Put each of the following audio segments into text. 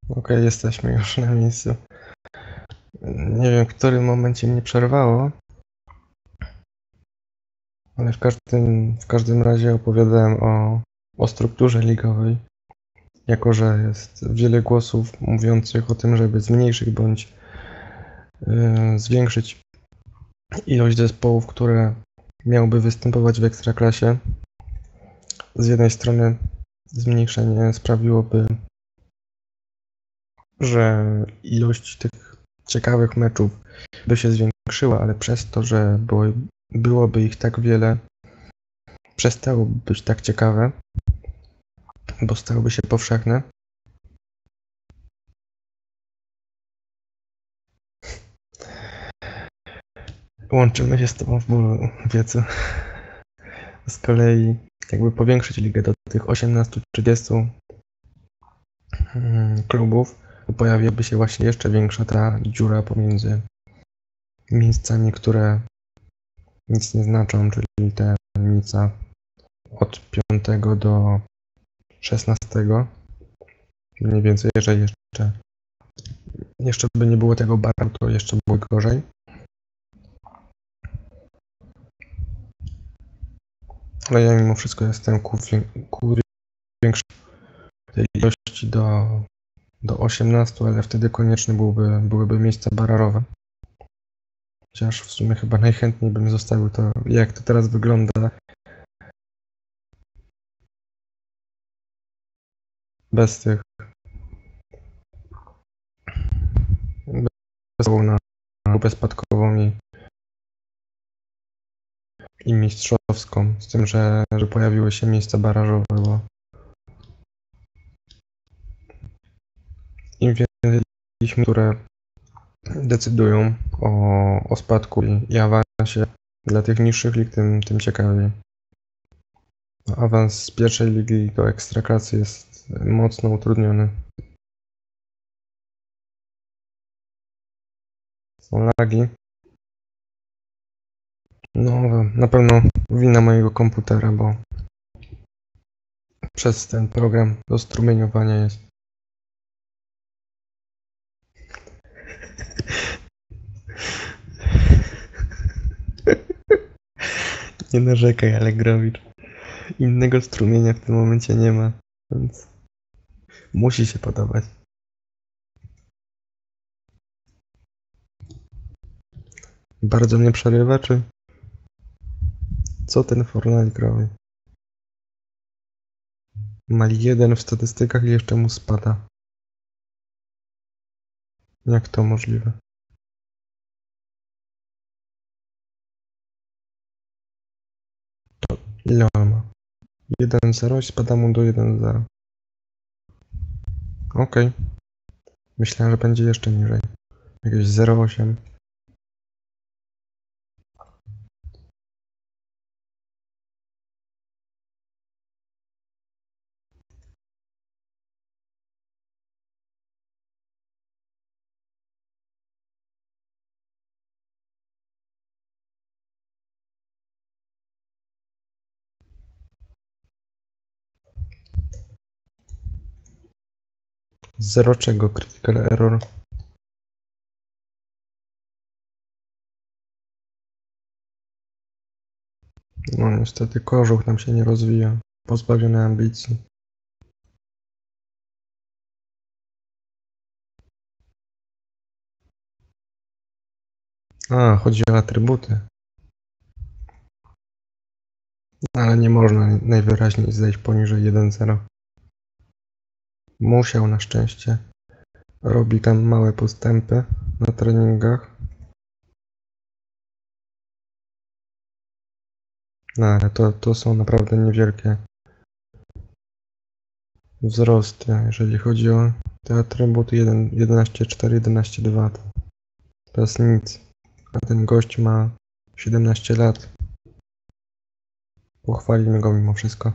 Okej, jesteśmy już na miejscu. Nie wiem, w którym momencie mnie przerwało, ale w każdym razie opowiadałem o strukturze ligowej. Jako że jest wiele głosów mówiących o tym, żeby zmniejszyć bądź zwiększyć ilość zespołów, które miałyby występować w Ekstraklasie. Z jednej strony zmniejszenie sprawiłoby, że ilość tych ciekawych meczów by się zwiększyła, ale przez to, że byłoby ich tak wiele, przestałyby być tak ciekawe, bo stałyby się powszechne. Łączymy się z tobą w bólu, wiecu. Z kolei jakby powiększyć ligę do tych 18-30 klubów, to pojawiłaby się właśnie jeszcze większa ta dziura pomiędzy miejscami, które nic nie znaczą, czyli te miejsca od 5 do 16. Mniej więcej, jeżeli jeszcze by nie było tego baru, to jeszcze było gorzej. Ale ja mimo wszystko jestem ku większej tej ilości do 18, ale wtedy konieczne byłyby miejsca bararowe. Chociaż w sumie chyba najchętniej bym zostawił to, jak to teraz wygląda, bez tych bez na grupę spadkową i mistrzowską, z tym, że pojawiły się miejsca barażowe, bo im więcej liczb, które decydują o spadku i awansie dla tych niższych lig, tym ciekawiej. Awans z pierwszej ligi do Ekstraklasy jest mocno utrudniony. Są lagi. No, na pewno wina mojego komputera, bo przez ten program do strumieniowania jest. Nie narzekaj, Allegrowicz. Innego strumienia w tym momencie nie ma, więc musi się podobać. Bardzo mnie przerywa, czy co ten Fornalik robi? Ma 1 w statystykach i jeszcze mu spada. Jak to możliwe? Ile on ma? 1-0 i spada mu do 1-0. Okej. Myślałem, że będzie jeszcze niżej. Jakieś 0,8. Zero czego? Critical error. No niestety kożuch nam się nie rozwija. Pozbawiony ambicji. A, chodzi o atrybuty. Ale nie można najwyraźniej zejść poniżej 1,0. Musiał na szczęście. Robi tam małe postępy na treningach. No ale to są naprawdę niewielkie wzrosty, jeżeli chodzi o te atrybuty 11,4, 11,2. To jest nic. A ten gość ma 17 lat. Pochwalimy go mimo wszystko.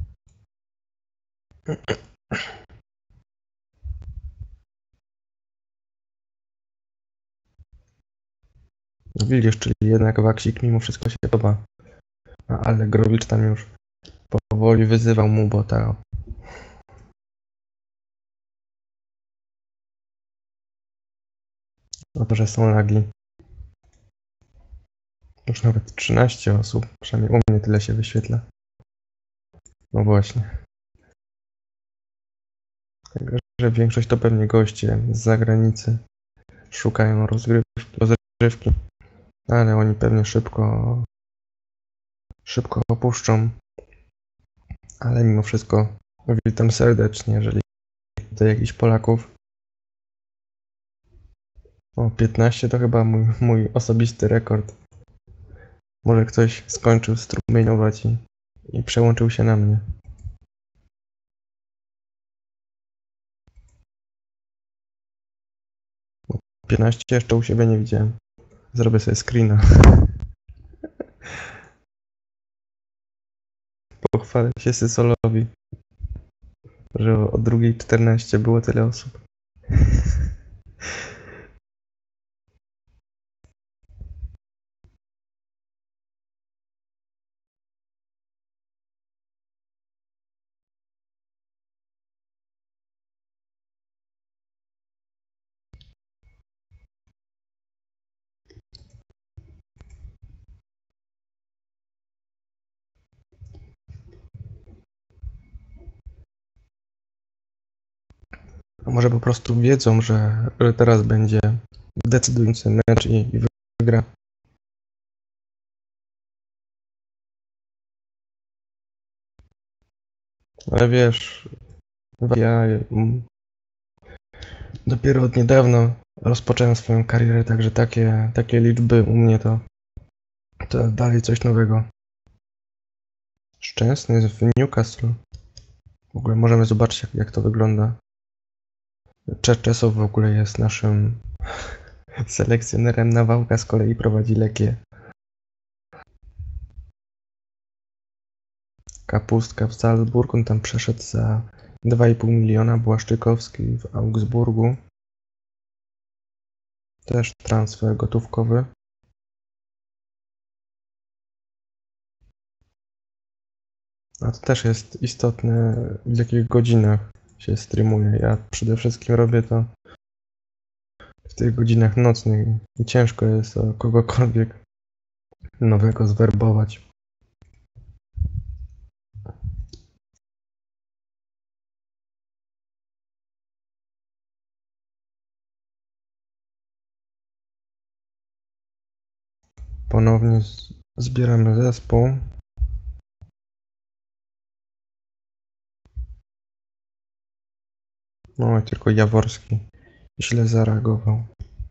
Widzisz, czyli jednak Waksik mimo wszystko się podoba. A Allegrowicz tam już powoli wyzywał mu bota. o to, że są lagi. Już nawet 13 osób, przynajmniej u mnie tyle się wyświetla. No właśnie. Także większość to pewnie goście z zagranicy. Szukają rozgrywki, ale oni pewnie szybko opuszczą. Ale mimo wszystko witam serdecznie, jeżeli tutaj jakichś Polaków. O, 15 to chyba mój osobisty rekord. Może ktoś skończył strumieniować i przełączył się na mnie. 15 jeszcze u siebie nie widziałem. Zrobię sobie screena. Pochwalę się Sysolowi, że o 2:14 było tyle osób. A może po prostu wiedzą, że teraz będzie decydujący mecz i wygra. Ale wiesz, ja dopiero od niedawna rozpocząłem swoją karierę, także takie liczby u mnie to dalej coś nowego. Szczęsny jest w Newcastle. W ogóle możemy zobaczyć, jak to wygląda. Czeczesow w ogóle jest naszym selekcjonerem. Nawałka z kolei prowadzi Lekię. Kapustka w Salzburg, on tam przeszedł za 2,5 miliona. Błaszczykowski w Augsburgu. Też transfer gotówkowy. A to też jest istotne, w jakich godzinach się streamuje. Ja przede wszystkim robię to w tych godzinach nocnych i ciężko jest kogokolwiek nowego zwerbować. Ponownie zbieramy zespół. No i tylko Jaworski źle zareagował.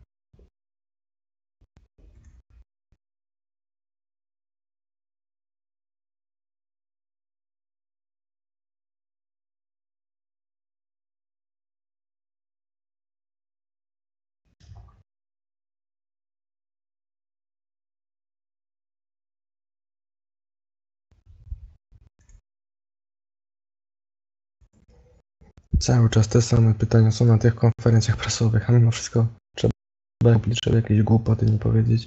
Cały czas te same pytania są na tych konferencjach prasowych, a mimo wszystko trzeba jakieś głupoty nie powiedzieć.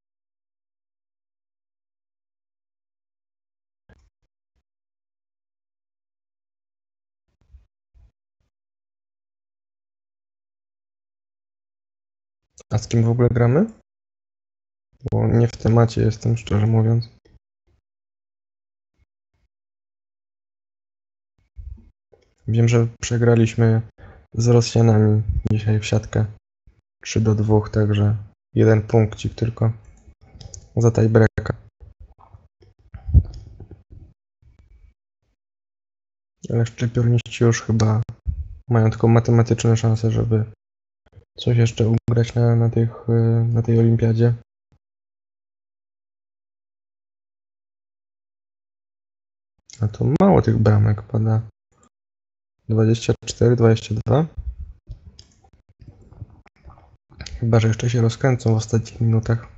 A z kim w ogóle gramy? Bo nie w temacie jestem, szczerze mówiąc. Wiem, że przegraliśmy z Rosjanami dzisiaj w siatkę 3-2, także 1 punkcik tylko za tiebreaka. Ale szczypiorniści już chyba mają tylko matematyczne szanse, żeby coś jeszcze ugrać na tej olimpiadzie. A to mało tych bramek pada. 24, 22. Chyba że jeszcze się rozkręcą w ostatnich minutach.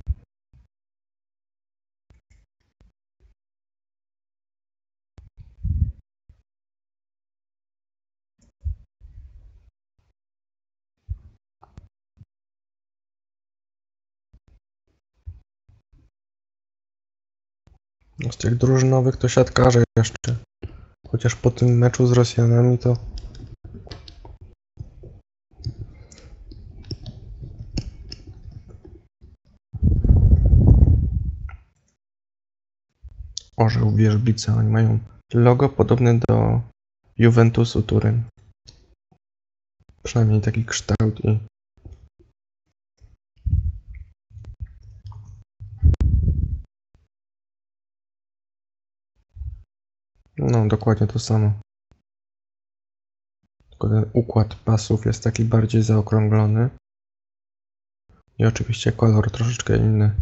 Z tych drużynowych to siatkarze jeszcze. Chociaż po tym meczu z Rosjanami to orzeł wierzbica. Oni mają logo podobne do Juventusu Turyn. Przynajmniej taki kształt i no dokładnie to samo. Tylko ten układ pasów jest taki bardziej zaokrąglony. I oczywiście kolor troszeczkę inny.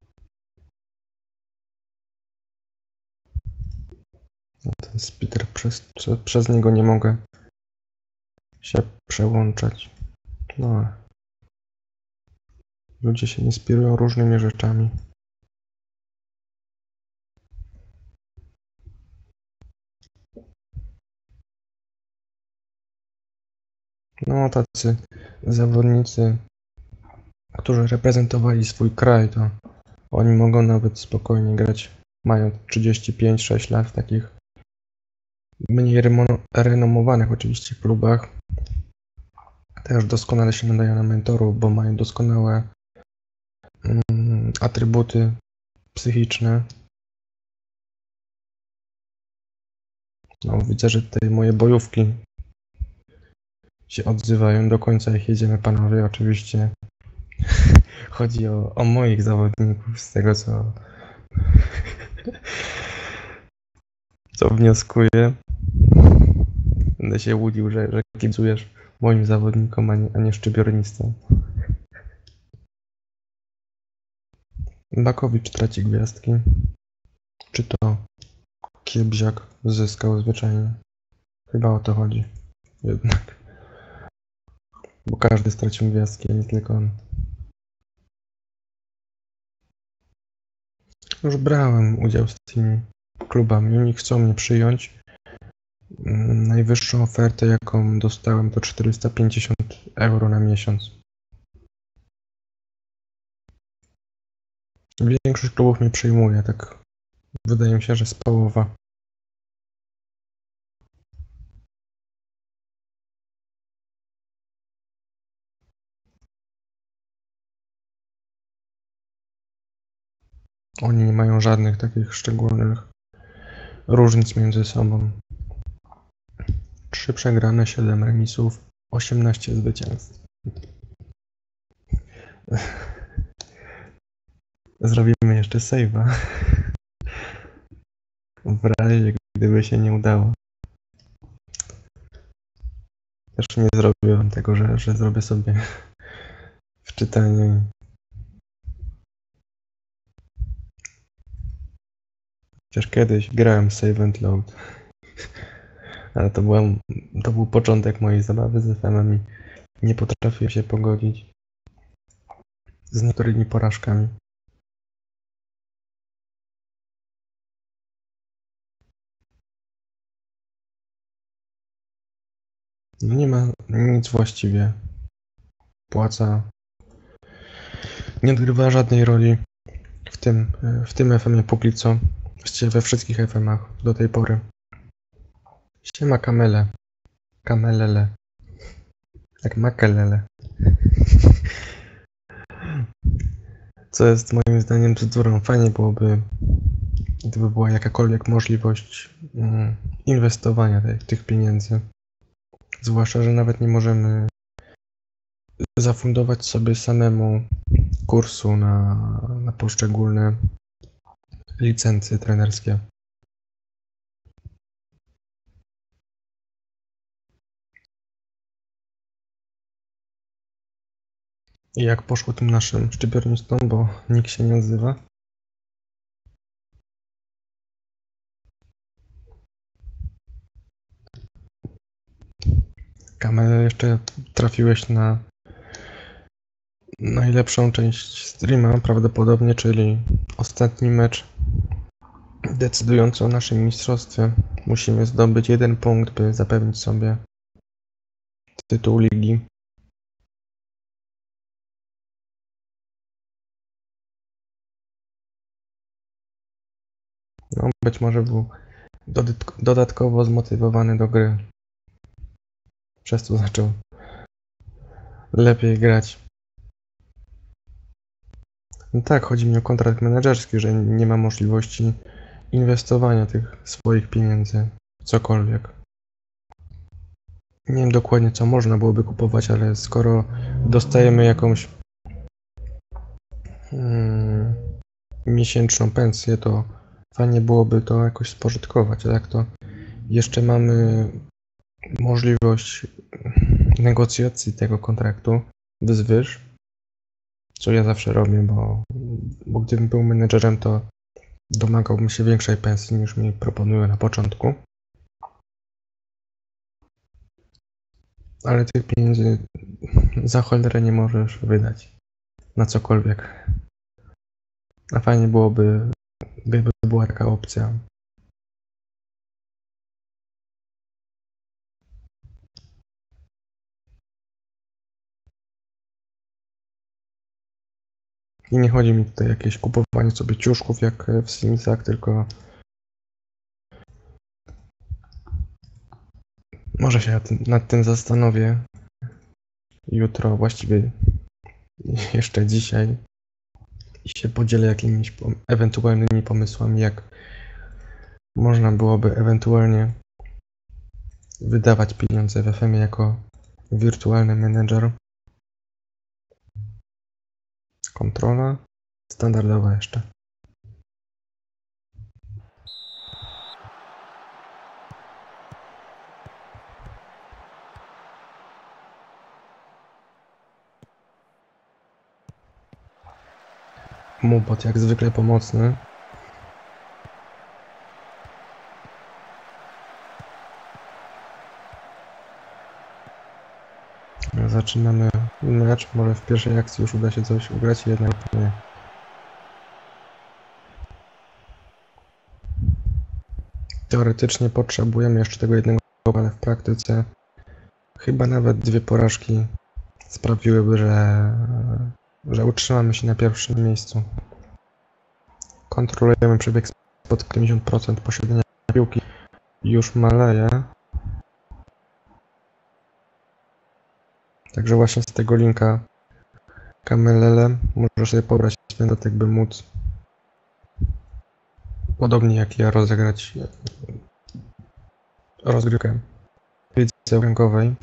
No ten speeder, przez niego nie mogę się przełączać. No. Ludzie się inspirują różnymi rzeczami. No tacy zawodnicy, którzy reprezentowali swój kraj, to oni mogą nawet spokojnie grać, mając 35-6 lat w takich mniej renomowanych oczywiście klubach. Też doskonale się nadają na mentorów, bo mają doskonałe atrybuty psychiczne. No, widzę, że tutaj moje bojówki się odzywają. Do końca ich jedziemy, panowie. Oczywiście chodzi o moich zawodników, z tego co wnioskuję. Będę się łudził, że kibicujesz moim zawodnikom, a nie szczypiornistom. Bakowicz traci gwiazdki. Czy to Kiebziak zyskał zwyczajnie? Chyba o to chodzi. Jednak. Bo każdy stracił gwiazdki, a nie tylko on. Już brałem udział z tymi klubami. Oni chcą mnie przyjąć. Najwyższą ofertę, jaką dostałem, to 450 euro na miesiąc. Większość klubów mnie przyjmuje, tak wydaje mi się, że z połowa. Oni nie mają żadnych takich szczególnych różnic między sobą. 3 przegrane, 7 remisów, 18 zwycięstw. Zrobimy jeszcze save'a. W razie, gdyby się nie udało. Też nie zrobiłem tego, że zrobię sobie wczytanie. Chociaż kiedyś grałem save and load. Ale to był początek mojej zabawy z FM-em i nie potrafiłem się pogodzić z niektórymi porażkami. Nie ma nic właściwie. Płaca nie odgrywa żadnej roli w tym FM-ie póki co. Właściwie we wszystkich FM-ach do tej pory. Siema kamele. Kamelele. Jak makelele. Co jest moim zdaniem bzdurą. Fajnie byłoby, gdyby była jakakolwiek możliwość inwestowania tych pieniędzy. Zwłaszcza, że nawet nie możemy zafundować sobie samemu kursu na poszczególne licencje trenerskie. I jak poszło tym naszym szczypiornistom, bo nikt się nie odzywa. Kamel, jeszcze trafiłeś na najlepszą część streama prawdopodobnie, czyli ostatni mecz decydujący o naszym mistrzostwie. Musimy zdobyć 1 punkt, by zapewnić sobie tytuł ligi. No, być może był dodatkowo zmotywowany do gry. Przez to zaczął lepiej grać. No tak, chodzi mi o kontrakt menedżerski, że nie ma możliwości inwestowania tych swoich pieniędzy w cokolwiek. Nie wiem dokładnie co można byłoby kupować, ale skoro dostajemy jakąś miesięczną pensję, to fajnie byłoby to jakoś spożytkować, a jak to jeszcze mamy możliwość negocjacji tego kontraktu wzwyż, co ja zawsze robię, bo gdybym był menedżerem, to domagałbym się większej pensji niż mi proponują na początku. Ale tych pieniędzy za cholerę nie możesz wydać na cokolwiek. A fajnie byłoby, gdyby była taka opcja. I nie chodzi mi tutaj o jakieś kupowanie sobie ciuszków jak w Simsach, tylko może się nad tym zastanowię jutro, właściwie jeszcze dzisiaj i się podzielę jakimiś ewentualnymi pomysłami, jak można byłoby ewentualnie wydawać pieniądze w FM jako wirtualny menedżer. Kontrola standardowa jeszcze. Mubot jak zwykle pomocny. Zaczynamy mecz. Może w pierwszej akcji już uda się coś ugrać, jednak nie. Teoretycznie potrzebujemy jeszcze tego jednego, ale w praktyce chyba nawet 2 porażki sprawiłyby, że utrzymamy się na pierwszym miejscu. Kontrolujemy przebieg spod 50% posiadania piłki. Już maleje. Także właśnie z tego linka Kamelele możesz sobie pobrać ten dodatek, by móc podobnie jak ja rozegrać rozgrywkę w lidze okręgowej.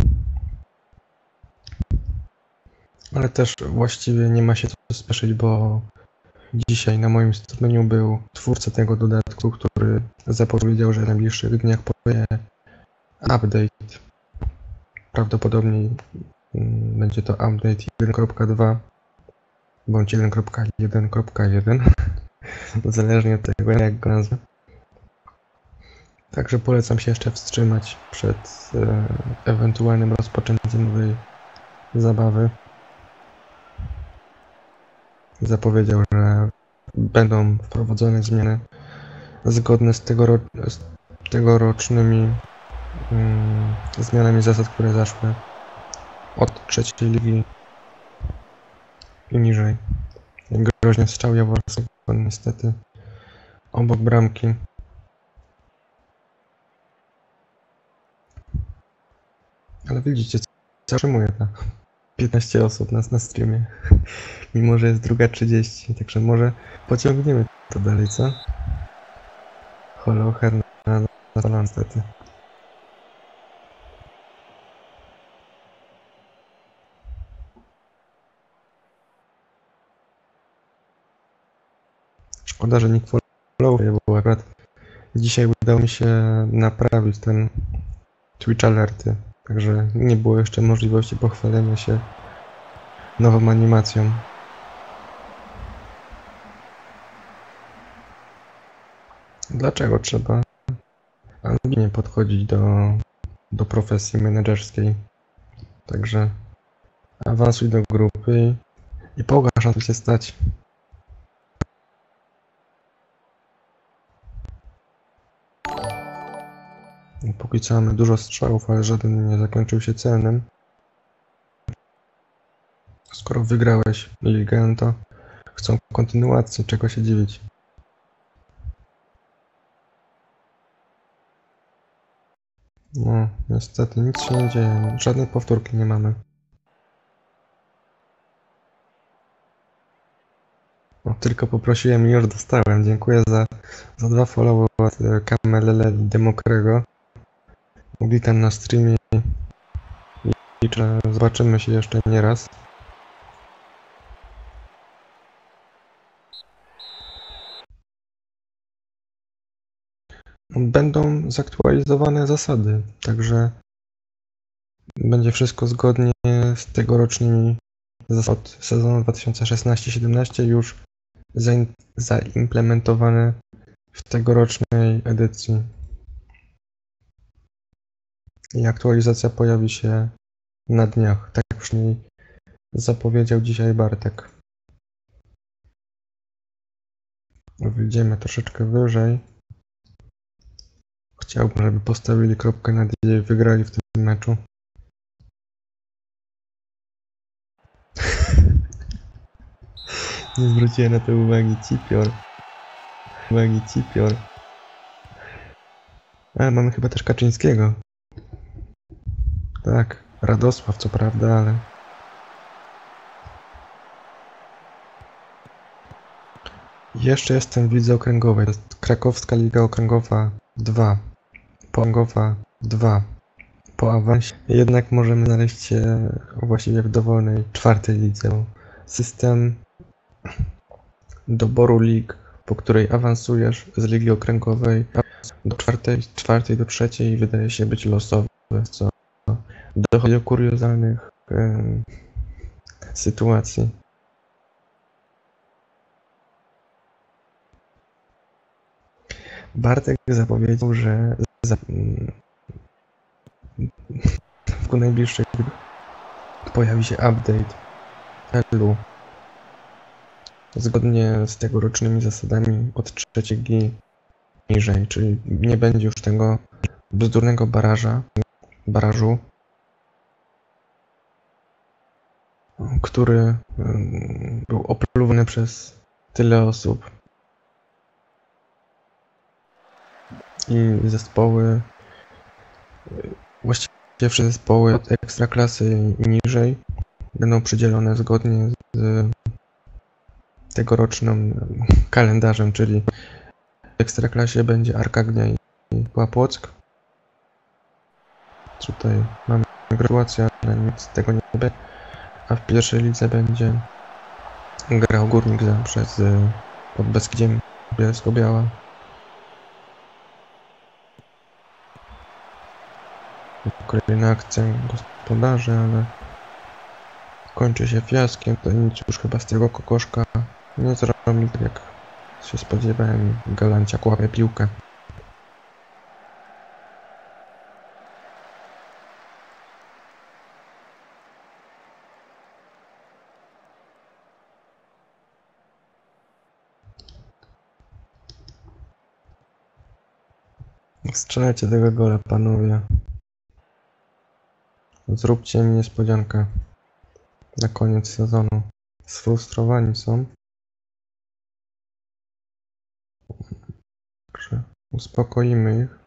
Ale też właściwie nie ma się co spieszyć, bo dzisiaj na moim strumieniu był twórca tego dodatku, który zapowiedział, że w najbliższych dniach pojawi update. Prawdopodobnie będzie to update 1.2 bądź 1.1.1 zależnie od tego, jak go nazwę. Także polecam się jeszcze wstrzymać przed ewentualnym rozpoczęciem nowej zabawy. Zapowiedział, że będą wprowadzone zmiany zgodne z tegorocznymi zmianami zasad, które zaszły od trzeciej ligi i niżej. Groźnie strzał Jaworskiego niestety obok bramki. Ale widzicie, co zatrzymuje ta 15 osób nas na streamie, mimo że jest 2:30, także może pociągniemy to dalej, co? Holo, Hernando, niestety. Szkoda, że nikt followuje, bo akurat dzisiaj udało mi się naprawić ten Twitch alerty, także nie było jeszcze możliwości pochwalenia się nową animacją. Dlaczego trzeba ambitnie podchodzić do profesji menedżerskiej? Także awansuj do grupy i pokaż, na co się stać. Póki co mamy dużo strzałów, ale żaden nie zakończył się celnym. Skoro wygrałeś ligę, to chcą kontynuacji, czego się dziwić. No, niestety nic się nie dzieje, żadnej powtórki nie mamy. No, tylko poprosiłem i już dostałem. Dziękuję za 2 follow od Kamelele Demokrego. Witam na streamie i liczę, zobaczymy się jeszcze nie raz. Będą zaktualizowane zasady, także będzie wszystko zgodnie z tegorocznymi zasadami od sezonu 2016-17 już zaimplementowane w tegorocznej edycji. I aktualizacja pojawi się na dniach, tak jak już mi zapowiedział dzisiaj Bartek. Wyjdziemy troszeczkę wyżej. Chciałbym, żeby postawili kropkę nad i wygrali w tym meczu. Nie zwróciłem na to uwagi, Cipior. Ale mamy chyba też Kaczyńskiego. Tak, Radosław co prawda, ale... Jeszcze jestem w lidze okręgowej. To jest Krakowska Liga Okręgowa 2. Okręgowa 2. Po awansie jednak możemy znaleźć się właściwie w dowolnej 4. lidze. System doboru lig, po której awansujesz z ligi okręgowej do 4. do 3. wydaje się być losowy, co dochodzi do kuriozalnych sytuacji. Bartek zapowiedział, że w najbliższej pojawi się update Elu zgodnie z tegorocznymi zasadami od 3. niżej, czyli nie będzie już tego bzdurnego barażu, który był opluwany przez tyle osób. I zespoły, właściwie wszystkie zespoły od ekstraklasy i niżej będą przydzielone zgodnie z tegorocznym kalendarzem, czyli w ekstraklasie będzie Arka Gdynia i Płock. Tutaj mamy gratulację, ale nic z tego nie będzie. A w pierwszej lidze będzie grał Górnik Zabrze pod Beskidziem Bielsko-Biała. Kolejna akcja gospodarzy, ale kończy się fiaskiem, to nic już chyba z tego kokoszka nie zrobi, tak jak się spodziewałem. Galancia kłapie piłkę. Strzelajcie tego gola, panowie. Zróbcie mi niespodziankę na koniec sezonu. Sfrustrowani są. Także uspokoimy ich.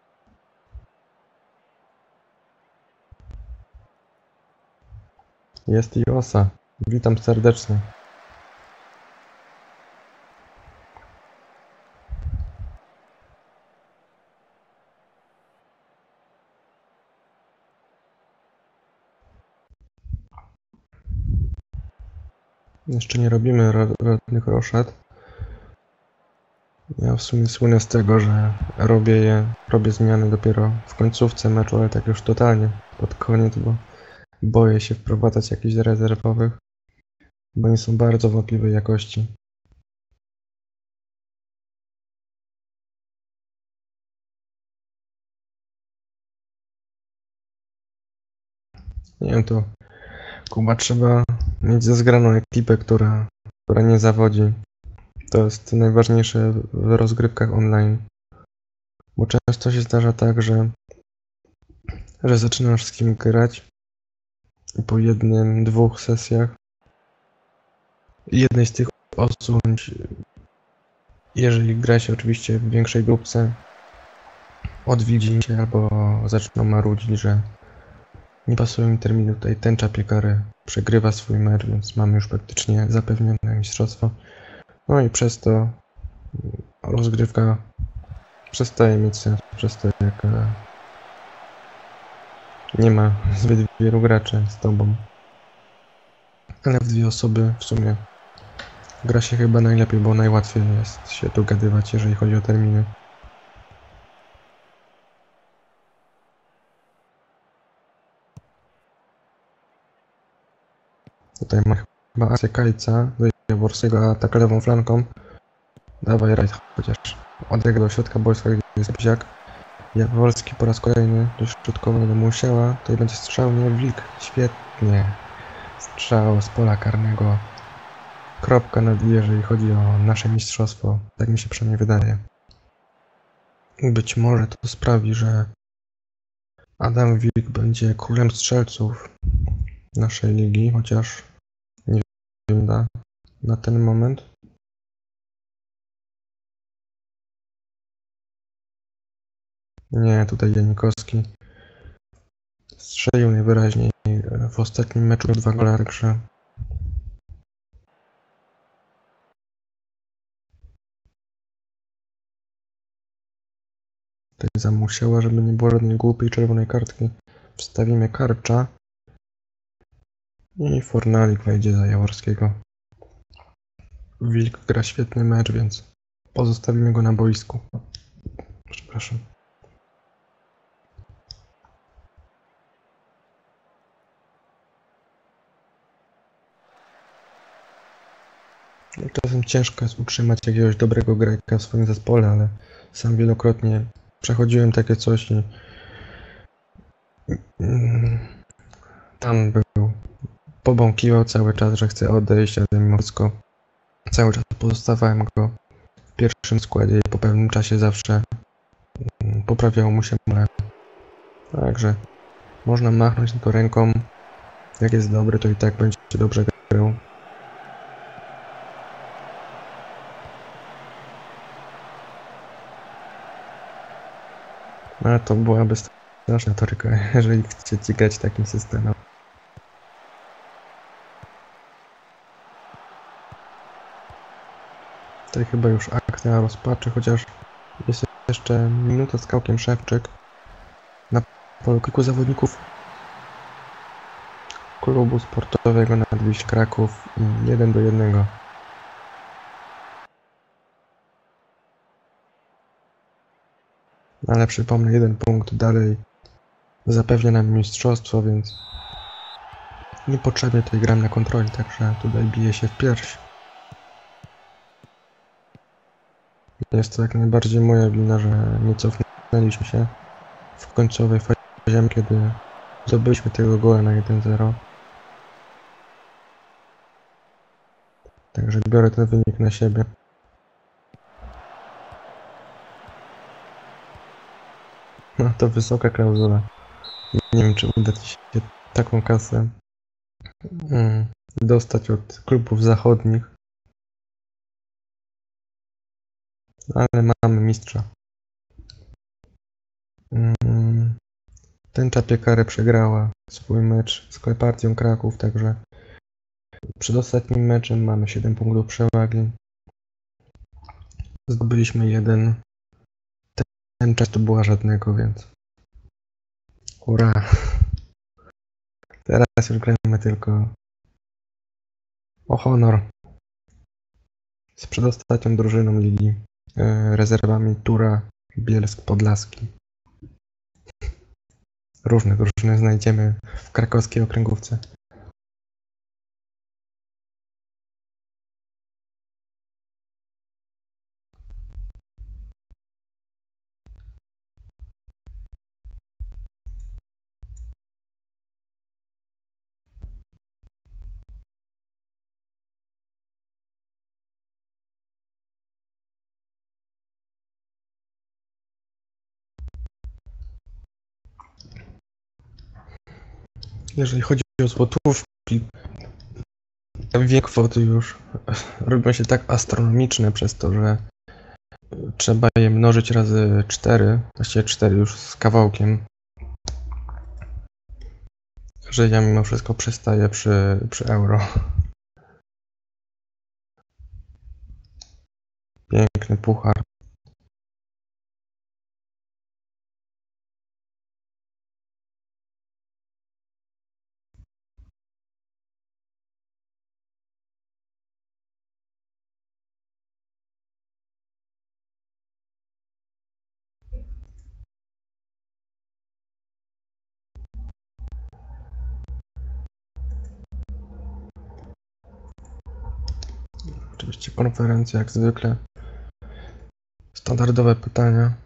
Jest i Osa. Witam serdecznie. Jeszcze nie robimy żadnych roszad. Ja w sumie słynę z tego, że robię zmiany dopiero w końcówce meczu, ale tak już totalnie pod koniec, bo boję się wprowadzać jakichś rezerwowych, bo oni są bardzo wątpliwej jakości. Nie wiem, to Kuba, trzeba mieć zgraną ekipę, która nie zawodzi. To jest najważniejsze w rozgrywkach online. Bo często się zdarza tak, że zaczynasz z kim grać i po 1-2 sesjach jednej z tych osób, jeżeli gra się oczywiście w większej grupce, odwiedzi się albo zaczną marudzić, że nie pasuje mi terminy. Tutaj tęcza piekary przegrywa swój mecz, więc mamy już praktycznie zapewnione mistrzostwo. No i przez to rozgrywka przestaje mieć sens, przez to jak nie ma zbyt wielu graczy z tobą. Ale w dwie osoby w sumie gra się chyba najlepiej, bo najłatwiej jest się dogadywać, jeżeli chodzi o terminy. Tutaj ma chyba akcję Kajca do Jaworskiego, atak lewą flanką. Dawaj rajd, chociaż odegra do środka boiska, gdzie jest Bziak. Jaworski po raz kolejny dośrodkowy do Musiała. Tutaj będzie strzał, nie Wilk. Świetnie. Strzał z pola karnego. Kropka nad i, jeżeli chodzi o nasze mistrzostwo. Tak mi się przynajmniej wydaje. Być może to sprawi, że Adam Wilk będzie królem strzelców naszej ligi, chociaż nie wiem na ten moment. Nie, tutaj Janikowski strzelił najwyraźniej w ostatnim meczu 2 gole, także tutaj zamusiała, żeby nie było żadnej głupiej czerwonej kartki. Wstawimy Karcza i Fornalik wejdzie za Jaworskiego. Wilk gra świetny mecz, więc pozostawimy go na boisku. Przepraszam. Czasem ciężko jest utrzymać jakiegoś dobrego grajka w swoim zespole, ale sam wielokrotnie przechodziłem takie coś i tam był. Pobąkiwał cały czas, że chce odejść, ale mimo wszystko cały czas pozostawałem go w pierwszym składzie i po pewnym czasie zawsze poprawiało mu się morale. Także można machnąć na to ręką. Jak jest dobry, to i tak będzie dobrze grał. Ale to byłaby straszna toryka, jeżeli chcecie grać takim systemem. Tutaj chyba już akcja rozpaczy, chociaż jest jeszcze minuta z kawałkiem. Szewczyk na polu kilku zawodników klubu sportowego Nadwiśl Kraków 1-1. Ale przypomnę, 1 punkt dalej zapewnia nam mistrzostwo, więc niepotrzebnie tutaj gram na kontroli, także tutaj bije się w pierś. Jest to jak najbardziej moja wina, że nie cofnęliśmy się w końcowej fazie, kiedy zdobyliśmy tego gola na 1-0. Także biorę ten wynik na siebie. No to wysoka klauzula. Nie wiem, czy uda ci się taką kasę dostać od klubów zachodnich. Ale mamy mistrza. Tęcza Piekarę przegrała swój mecz z Klepartią Kraków, także przed ostatnim meczem mamy 7 punktów przewagi. Zdobyliśmy 1. Tęcza to była żadnego, więc hurra! Teraz już gramy tylko o honor z przedostatnią drużyną ligi, rezerwami Tura, Bielsk Podlaski. Różne drużyny znajdziemy w krakowskiej okręgówce. Jeżeli chodzi o złotówki, wie kwoty już robią się tak astronomiczne przez to, że trzeba je mnożyć razy 4, właściwie 4 już z kawałkiem, że ja mimo wszystko przystaję przy euro. piękny puchar. Oczywiście konferencja jak zwykle. Standardowe pytania.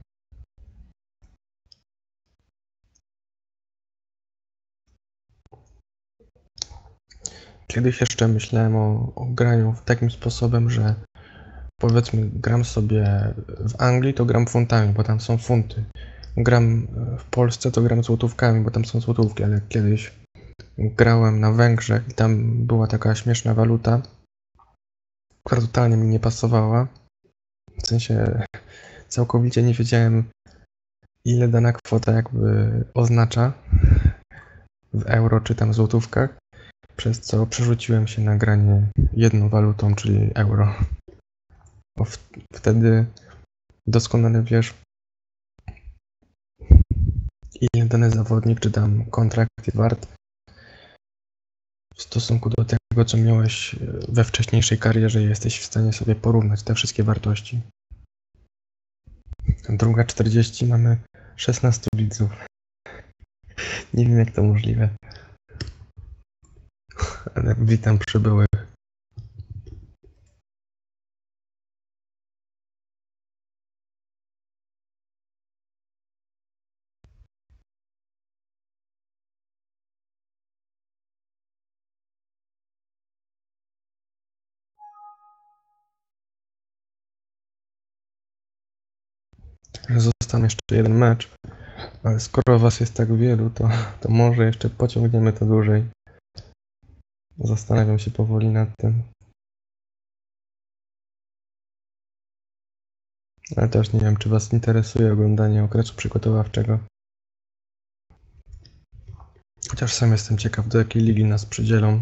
Kiedyś jeszcze myślałem o graniu takim sposobem, że powiedzmy gram sobie w Anglii, to gram funtami, bo tam są funty. Gram w Polsce, to gram złotówkami, bo tam są złotówki, ale kiedyś grałem na Węgrzech i tam była taka śmieszna waluta, która totalnie mi nie pasowała. W sensie całkowicie nie wiedziałem, ile dana kwota jakby oznacza w euro czy tam złotówkach, przez co przerzuciłem się na granie jedną walutą, czyli euro. Bo wtedy doskonale wiesz, ile dany zawodnik czy tam kontrakt jest wart w stosunku do tego, co miałeś we wcześniejszej karierze, jesteś w stanie sobie porównać te wszystkie wartości. Druga 40, mamy 16 widzów. Nie wiem, jak to możliwe. Ale witam przybyłych. Został jeszcze jeden mecz, ale skoro was jest tak wielu, to może jeszcze pociągniemy to dłużej. Zastanawiam się powoli nad tym. Ale też nie wiem, czy was interesuje oglądanie okresu przygotowawczego. Chociaż sam jestem ciekaw, do jakiej ligi nas przydzielą.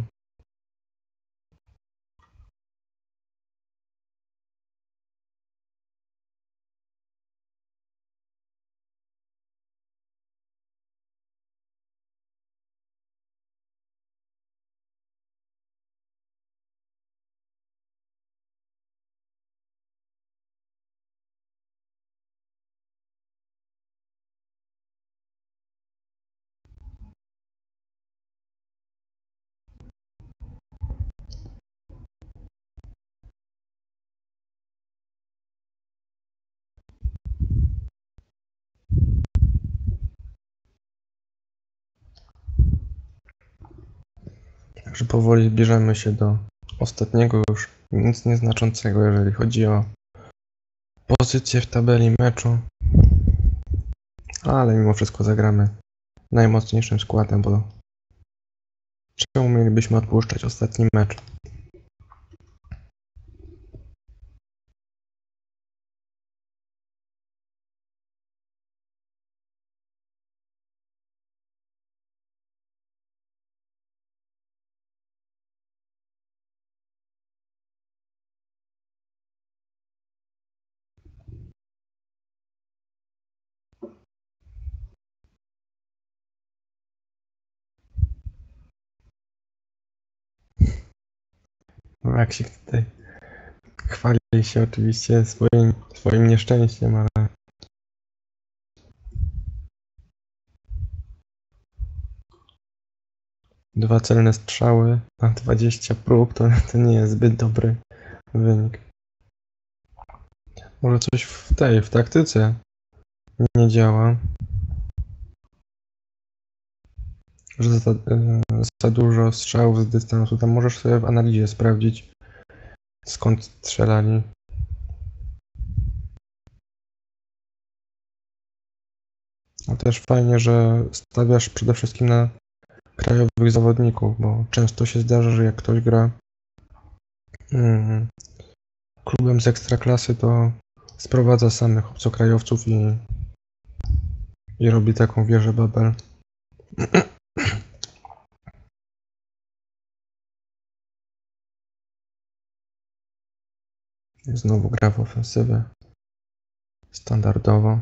Także powoli zbliżamy się do ostatniego już nic nieznaczącego, jeżeli chodzi o pozycję w tabeli meczu. Ale mimo wszystko zagramy najmocniejszym składem, bo czemu mielibyśmy odpuszczać ostatni mecz? Maksik tutaj chwali się oczywiście swoim nieszczęściem, ale dwa celne strzały na 20 prób to nie jest zbyt dobry wynik. Może coś w taktyce nie działa. Że za dużo strzałów z dystansu. Tam możesz sobie w analizie sprawdzić, skąd strzelali. A też fajnie, że stawiasz przede wszystkim na krajowych zawodników, bo często się zdarza, że jak ktoś gra klubem z ekstraklasy, to sprowadza samych obcokrajowców i robi taką wieżę Babel. Znowu gra w ofensywę. Standardowo.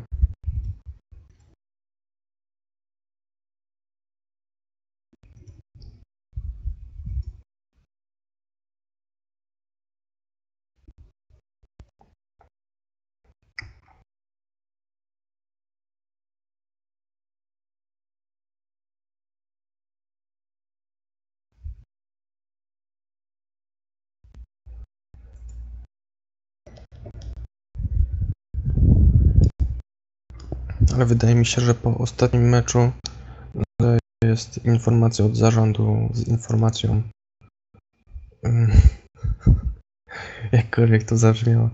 Ale wydaje mi się, że po ostatnim meczu jest informacja od zarządu z informacją, jakkolwiek to zabrzmiało,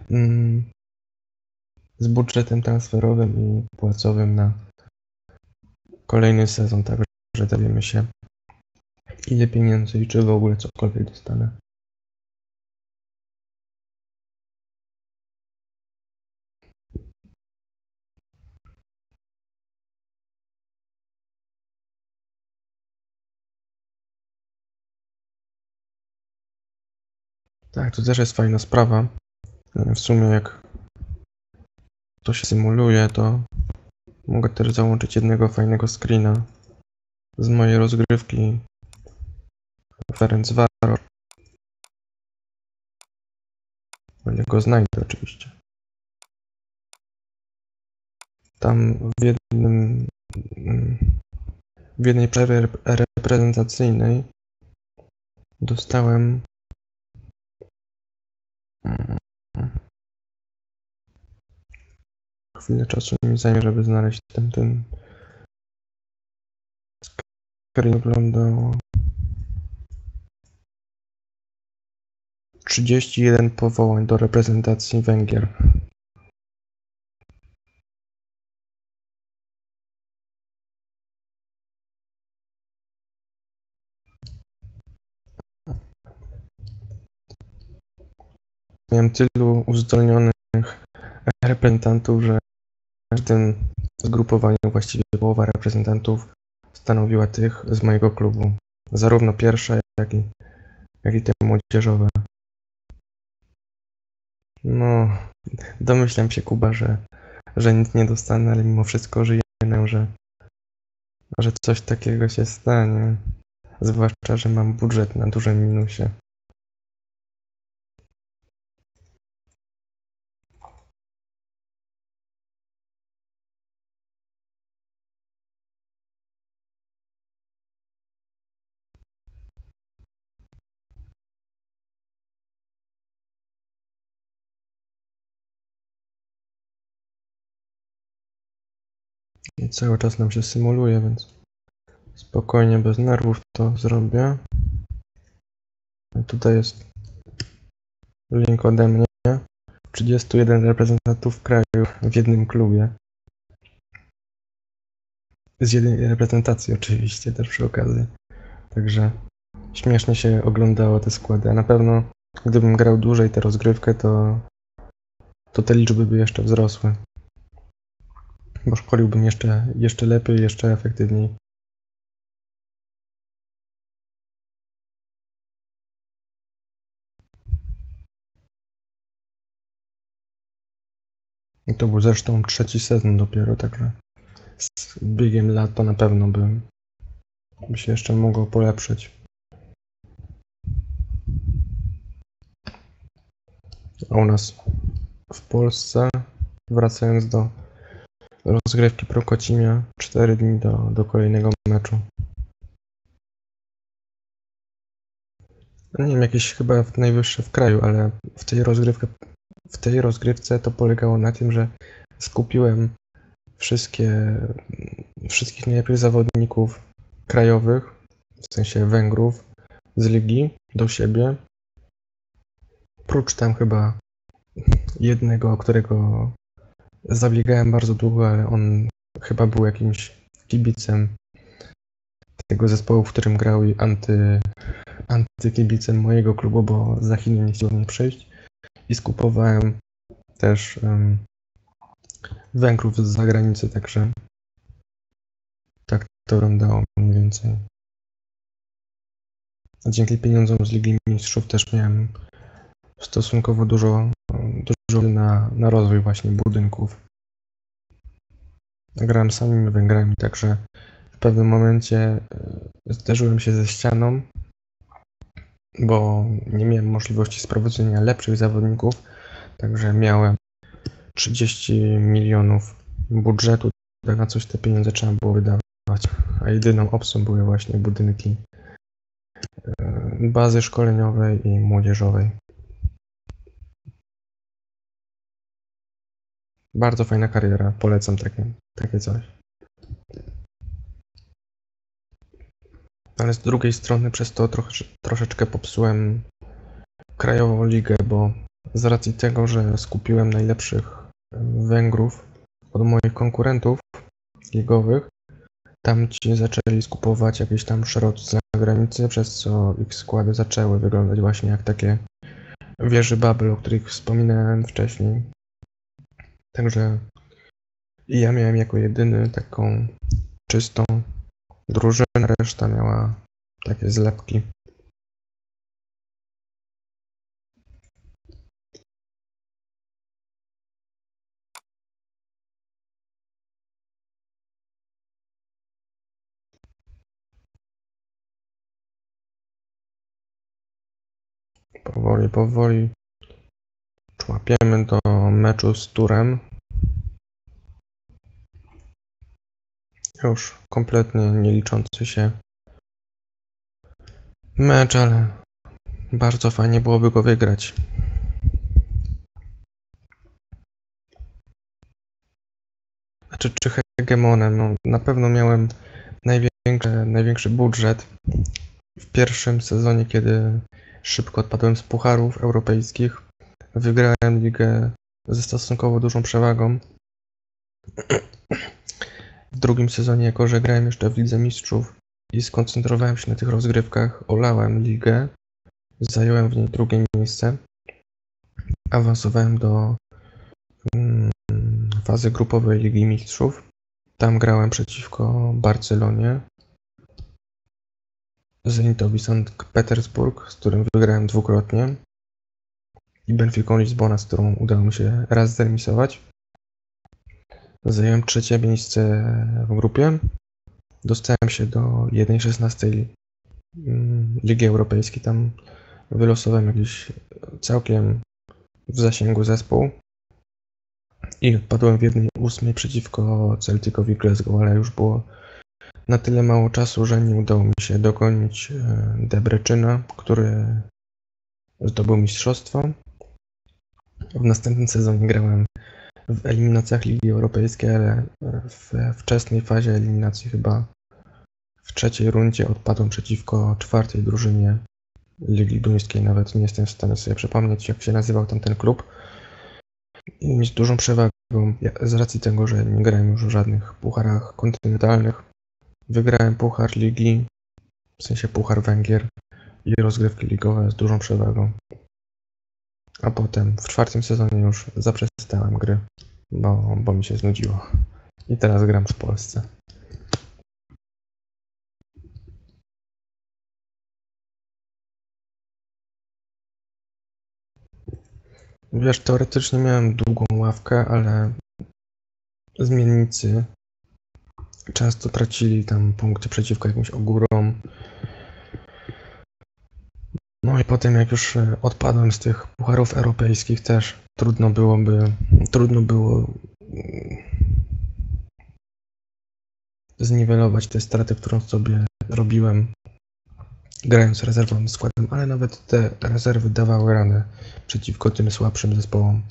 z budżetem transferowym i płacowym na kolejny sezon, także dowiemy się, ile pieniędzy i czy w ogóle cokolwiek dostanę. Tak, to też jest fajna sprawa. W sumie jak to się symuluje, to mogę też załączyć jednego fajnego screena z mojej rozgrywki Ferencváros. O ile go znajdę oczywiście. Tam w jednej przerwie reprezentacyjnej dostałem chwilę czasu mi zajmie, żeby znaleźć ten screen. Wyglądało 31 powołań do reprezentacji Węgier. Miałem tylu uzdolnionych reprezentantów, że w tym zgrupowaniu właściwie połowa reprezentantów stanowiła tych z mojego klubu. Zarówno pierwsze, jak i te młodzieżowe. No, domyślam się, Kuba, że nic nie dostanę, ale mimo wszystko żyję, że coś takiego się stanie. Zwłaszcza, że mam budżet na dużym minusie. I cały czas nam się symuluje, więc spokojnie, bez nerwów to zrobię. Tutaj jest link ode mnie. 31 reprezentantów kraju w jednym klubie. Z jednej reprezentacji oczywiście też przy okazji. Także śmiesznie się oglądało te składy. A na pewno gdybym grał dłużej tę rozgrywkę, to te liczby by jeszcze wzrosły. Bo szkoliłbym jeszcze lepiej, jeszcze efektywniej. I to był zresztą 3. sezon dopiero, także z biegiem lat to na pewno by się jeszcze mogło polepszyć. A u nas w Polsce, wracając do rozgrywki Prokocimia, 4 dni do kolejnego meczu. Nie wiem, jakieś chyba najwyższe w kraju, ale w tej rozgrywce to polegało na tym, że skupiłem wszystkich najlepszych zawodników krajowych, w sensie Węgrów, z ligi do siebie. Prócz tam chyba jednego, którego zabiegałem bardzo długo, ale on chyba był jakimś kibicem tego zespołu, w którym grał i antykibicem mojego klubu, bo za Chiny nie chciał mnie przyjść. I skupowałem też Węgrów z zagranicy, także tak to wyglądało mniej więcej. A dzięki pieniądzom z Ligi Mistrzów też miałem stosunkowo dużo dużo na rozwój właśnie budynków. Grałem samymi Węgrami, także w pewnym momencie zderzyłem się ze ścianą, bo nie miałem możliwości sprowadzenia lepszych zawodników, także miałem 30 milionów budżetu, tak na coś te pieniądze trzeba było wydawać, a jedyną opcją były właśnie budynki bazy szkoleniowej i młodzieżowej. Bardzo fajna kariera, polecam takie coś. Ale z drugiej strony przez to troszeczkę popsułem krajową ligę, bo z racji tego, że skupiłem najlepszych Węgrów od moich konkurentów ligowych, tamci zaczęli skupować jakieś tam szrot z zagranicy, przez co ich składy zaczęły wyglądać właśnie jak takie wieży Babel, o których wspominałem wcześniej. Także ja miałem jako jedyny taką czystą drużynę, reszta miała takie zlepki. Powoli człapiemy do meczu z Turem. Już kompletnie nie liczący się mecz, ale bardzo fajnie byłoby go wygrać. Znaczy, czy hegemonem? No, na pewno miałem największy budżet w pierwszym sezonie, kiedy szybko odpadłem z pucharów europejskich. Wygrałem ligę ze stosunkowo dużą przewagą. W drugim sezonie, jako że grałem jeszcze w Lidze Mistrzów i skoncentrowałem się na tych rozgrywkach, olałem ligę, zająłem w niej drugie miejsce, awansowałem do fazy grupowej Ligi Mistrzów. Tam grałem przeciwko Barcelonie, Zenitowi Sankt Petersburg, z którym wygrałem dwukrotnie, i Benficą Lizbona, z którą udało mi się raz zremisować. Zająłem trzecie miejsce w grupie. Dostałem się do 1/16 Ligi Europejskiej. Tam wylosowałem jakiś całkiem w zasięgu zespół i odpadłem w 1/8 przeciwko Celticowi Glasgow, ale już było na tyle mało czasu, że nie udało mi się dogonić Debreczyna, który zdobył mistrzostwo. W następnym sezonie grałem w eliminacjach Ligi Europejskiej, ale we wczesnej fazie eliminacji, chyba w trzeciej rundzie, odpadłem przeciwko czwartej drużynie Ligi Duńskiej. Nawet nie jestem w stanie sobie przypomnieć, jak się nazywał tamten klub. I mieć dużą przewagą z racji tego, że nie grałem już w żadnych pucharach kontynentalnych. Wygrałem puchar ligi, w sensie puchar Węgier i rozgrywki ligowe z dużą przewagą. A potem w czwartym sezonie już zaprzestałem gry, bo mi się znudziło. I teraz gram w Polsce. Wiesz, teoretycznie miałem długą ławkę, ale zmiennicy często tracili tam punkty przeciwko jakimś ogórom. No i potem, jak już odpadłem z tych pucharów europejskich, też trudno było zniwelować te straty, którą sobie robiłem, grając rezerwowym składem, ale nawet te rezerwy dawały radę przeciwko tym słabszym zespołom.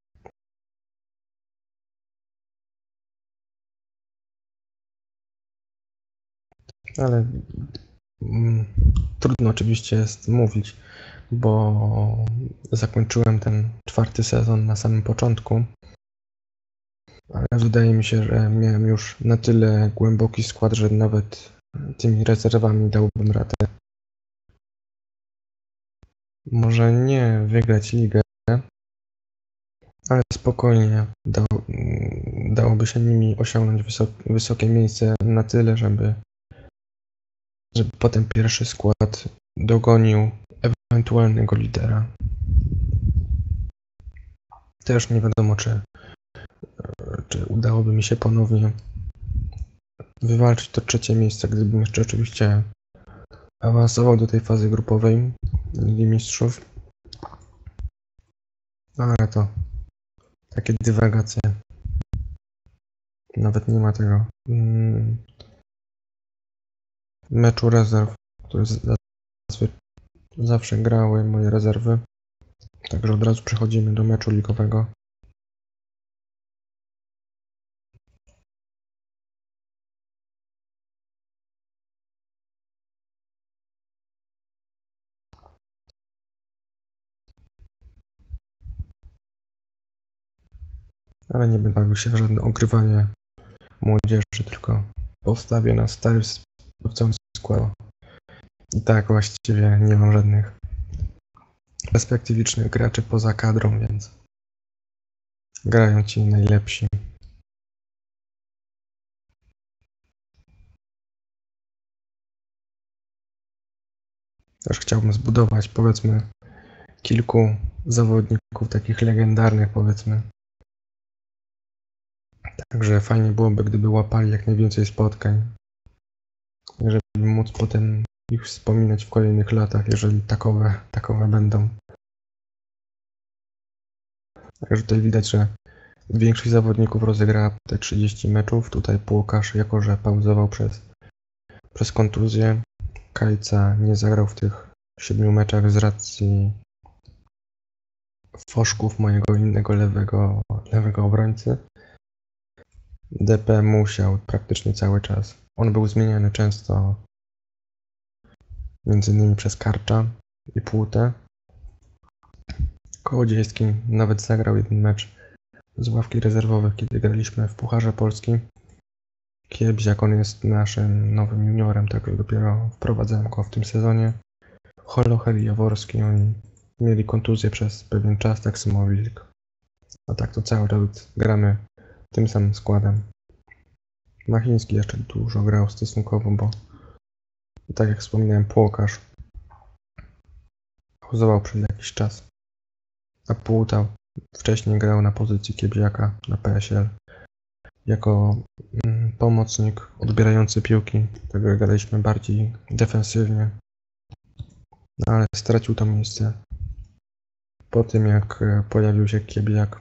Ale trudno oczywiście jest mówić, bo zakończyłem ten czwarty sezon na samym początku, ale wydaje mi się, że miałem już na tyle głęboki skład, że nawet tymi rezerwami dałbym radę. Może nie wygrać ligę, ale spokojnie dałoby się nimi osiągnąć wysokie miejsce na tyle, żeby potem pierwszy skład dogonił ewentualnego lidera. Też nie wiadomo, czy udałoby mi się ponownie wywalczyć to trzecie miejsce, gdybym jeszcze oczywiście awansował do tej fazy grupowej Ligi Mistrzów. Ale to takie dywagacje. Nawet nie ma tego meczu rezerw, który zawsze grały moje rezerwy. Także od razu przechodzimy do meczu ligowego. Ale nie będę bawił się w żadne ogrywanie młodzieży, tylko postawię na stary sprawdzony skład. I tak właściwie nie mam żadnych perspektywicznych graczy poza kadrą, więc grają ci najlepsi. Też chciałbym zbudować, powiedzmy, kilku zawodników takich legendarnych, powiedzmy. Także fajnie byłoby, gdyby łapali jak najwięcej spotkań, żeby móc potem ich wspominać w kolejnych latach, jeżeli takowe będą. Także tutaj widać, że większość zawodników rozegrała te 30 meczów. Tutaj Płokarz, jako że pauzował przez kontuzję, Kajca nie zagrał w tych 7 meczach z racji foszków mojego innego lewego obrońcy. DP musiał praktycznie cały czas. On był zmieniany często, między innymi przez Karcza i Płutę. Kołodziejski nawet zagrał jeden mecz z ławki rezerwowych, kiedy graliśmy w Pucharze Polskim. Kiebziak, on jest naszym nowym juniorem, także dopiero wprowadzałem go w tym sezonie. Holocher i Jaworski, oni mieli kontuzję przez pewien czas, tak samo Wilk. A tak to cały czas gramy tym samym składem. Machiński jeszcze dużo grał stosunkowo, bo tak jak wspominałem, Płokarz pauzował przez jakiś czas. A Płuta wcześniej grał na pozycji Kiebziaka na PSL jako pomocnik odbierający piłki, także graliśmy bardziej defensywnie. No, ale stracił to miejsce po tym, jak pojawił się Kiebiak.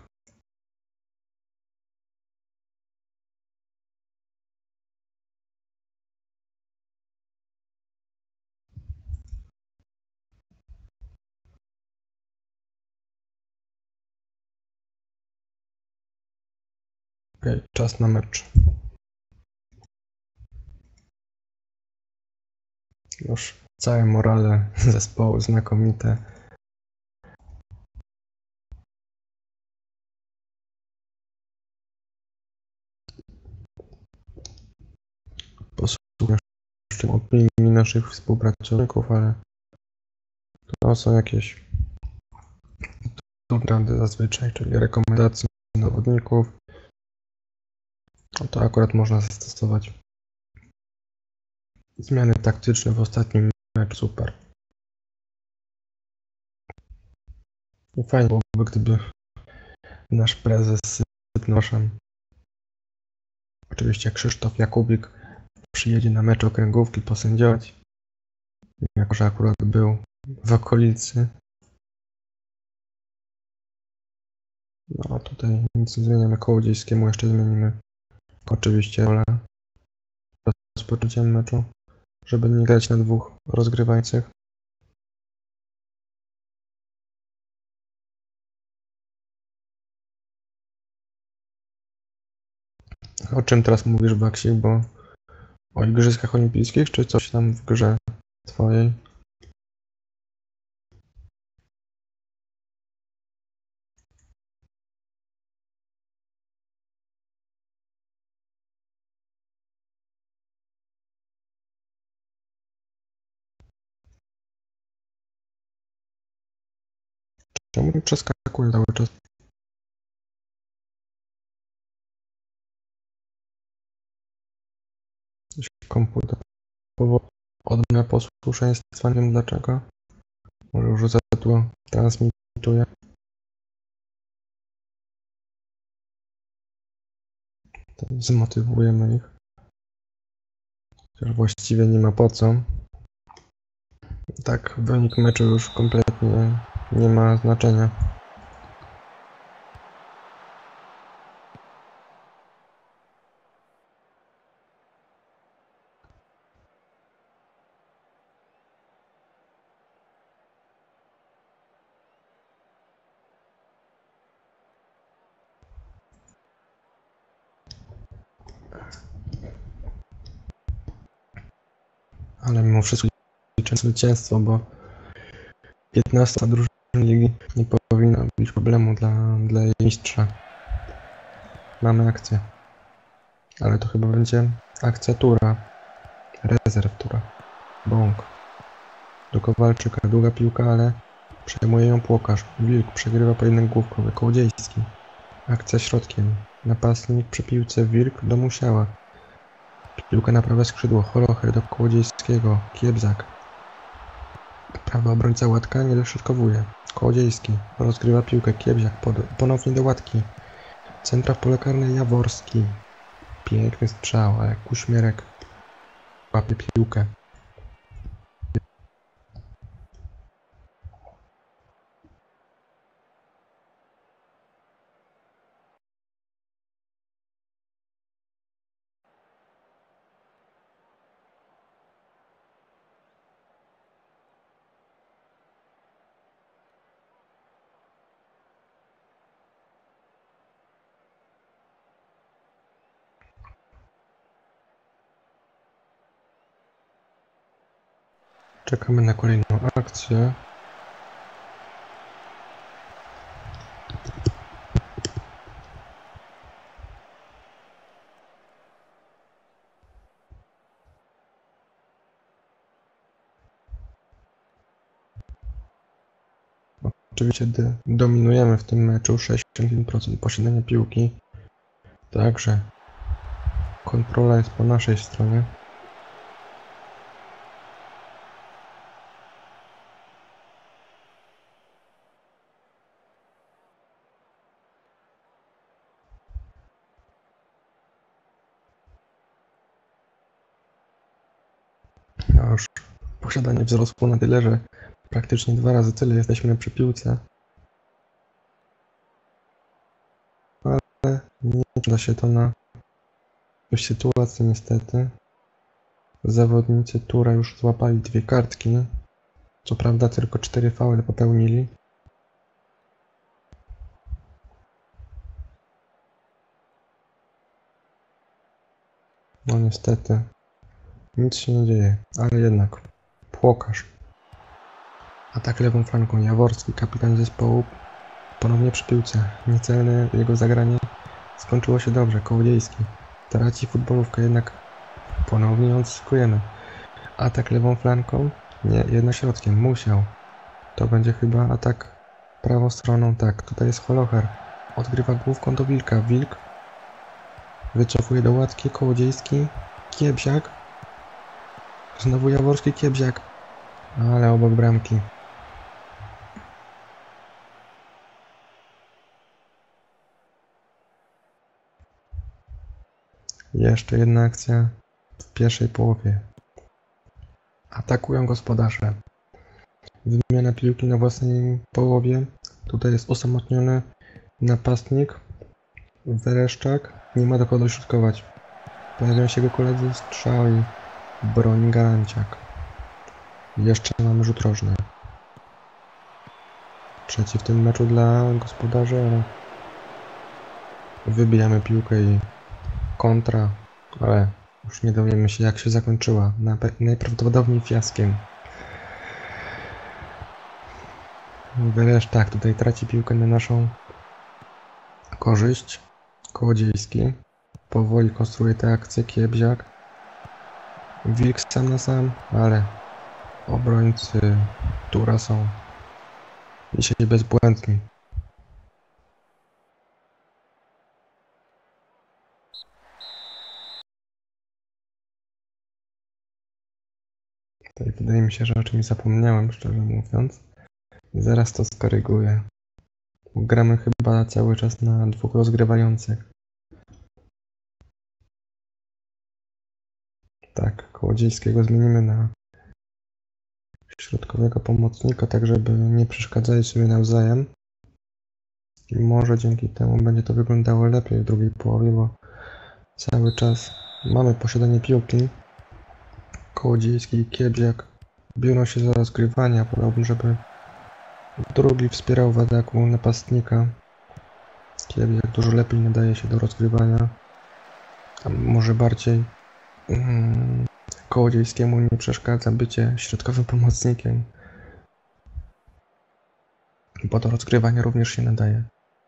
Okej, czas na mecz. Już całe morale zespołu znakomite. Posłucham jeszcze opinii naszych współpracowników, ale to są jakieś standardy zazwyczaj, czyli rekomendacje zawodników. No to akurat można zastosować. Zmiany taktyczne w ostatnim meczu, super. I fajnie byłoby, gdyby nasz prezes Sypnoszem, oczywiście Krzysztof Jakubik, przyjedzie na mecz okręgówki posędziować, jako że akurat był w okolicy. No tutaj nic nie zmieniamy, Kołodziejskiemu jeszcze zmienimy oczywiście rolę rozpoczęciem meczu, żeby nie grać na dwóch rozgrywających. O czym teraz mówisz, Baksik, bo o Igrzyskach Olimpijskich, czy coś tam w grze twojej? Czemu mi przeskakuje cały czas? Komputer odmawia posłuszeństwa, nie wiem dlaczego. Może już za długo transmituje. Zmotywujemy ich. Chociaż właściwie nie ma po co. Tak, wynik meczu już kompletnie nie ma znaczenia. Ale mimo wszystko liczę zwycięstwo, bo 15 drużyna ligi nie powinna być problemu dla jej mistrza. Mamy akcję. Ale to chyba będzie akcja tura. Rezerw tura. Bąk. Do Kowalczyka. Długa piłka, ale przejmuje ją Płokarz. Wilk przegrywa pojedynek główkowy. Kołodziejski. Akcja środkiem. Napastnik przy piłce. Wilk do Musiała. Piłka na prawe skrzydło. Holocher do Kołodziejskiego. Kiebzak. Prawy obrońca Łatka nie dośrodkowuje. Kołodziejski. Rozgrywa piłkę. Kiebzak ponownie do Łatki. Centra w pole karne Jaworski. Piękny strzał, ale Kuśmierek łapie piłkę. Czekamy na kolejną akcję. Oczywiście dominujemy w tym meczu, 61% posiadania piłki. Także kontrola jest po naszej stronie. A już posiadanie wzrosło na tyle, że praktycznie 2 razy tyle jesteśmy przy piłce. Ale nie da się to na sytuację niestety. Zawodnicy tura już złapali 2 kartki. Co prawda tylko 4 faule popełnili. No niestety. Nic się nie dzieje, ale jednak. Płokarz. Atak lewą flanką. Jaworski, kapitan zespołu. Ponownie przy piłce. Niecelne jego zagranie. Skończyło się dobrze. Kołodziejski. Traci futbolówkę, jednak ponownie odzyskujemy. Atak lewą flanką. Nie, jednak środkiem. Musiał. To będzie chyba atak prawą stroną. Tak, tutaj jest Holocher. Odgrywa główką do Wilka. Wilk wycofuje do Łatki. Kołodziejski. Kiebziak. Znowu Jaworski, Kiebziak. Ale obok bramki. Jeszcze jedna akcja w pierwszej połowie. Atakują gospodarze. Wymiana piłki na własnej połowie. Tutaj jest osamotniony napastnik. Wereszczak. Nie ma do kogo dośrodkować. Pojawiają się jego koledzy. Strzał i broni Garanciak. Jeszcze mamy rzut rożny. Trzeci w tym meczu dla gospodarzy, ale wybijamy piłkę i kontra, ale już nie dowiemy się, jak się zakończyła. Najprawdopodobniej fiaskiem. Wereszczak tutaj traci piłkę na naszą korzyść. Kołodziejski powoli konstruuje tę akcję. Kiebziak. Wilk sam na sam, ale obrońcy tura są dzisiaj bezbłędni. Tutaj wydaje mi się, że o czymś zapomniałem, szczerze mówiąc. Zaraz to skoryguję. Gramy chyba cały czas na 2 rozgrywających. Tak, Kołodziejskiego zmienimy na środkowego pomocnika, tak żeby nie przeszkadzali sobie nawzajem. I może dzięki temu będzie to wyglądało lepiej w drugiej połowie, bo cały czas mamy posiadanie piłki. Kołodziejski i Kiebiak biorą się za rozgrywania. Podałbym, żeby drugi wspierał w ataku napastnika. Kiebiak dużo lepiej nadaje się do rozgrywania. A może bardziej Kołodziejskiemu nie przeszkadza bycie środkowym pomocnikiem, bo do rozgrywania również się nadaje.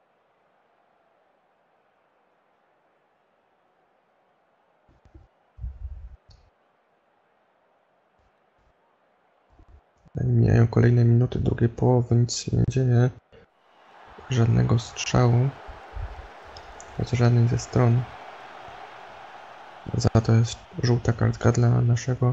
Mijają kolejne minuty drugiej połowy, nic się nie dzieje. Żadnego strzału z żadnej ze stron. Za to jest żółta kartka dla naszego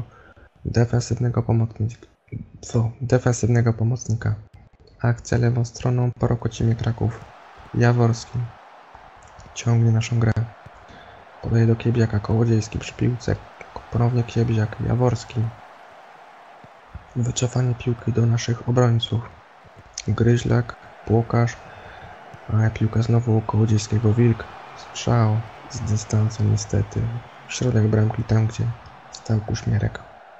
defensywnego pomocnika. Akcja lewą stroną po Rokocimie Kraków. Jaworski ciągnie naszą grę. Podaje do Kiebiaka, Kołodziejski przy piłce. Ponownie Kiebiak, Jaworski. Wycofanie piłki do naszych obrońców. Gryźlak, Płokarz, a piłka znowu u Kołodziejskiego. Wilk. Strzał z dystansu niestety. Środek bramki, tam gdzie stał Kuśmierek.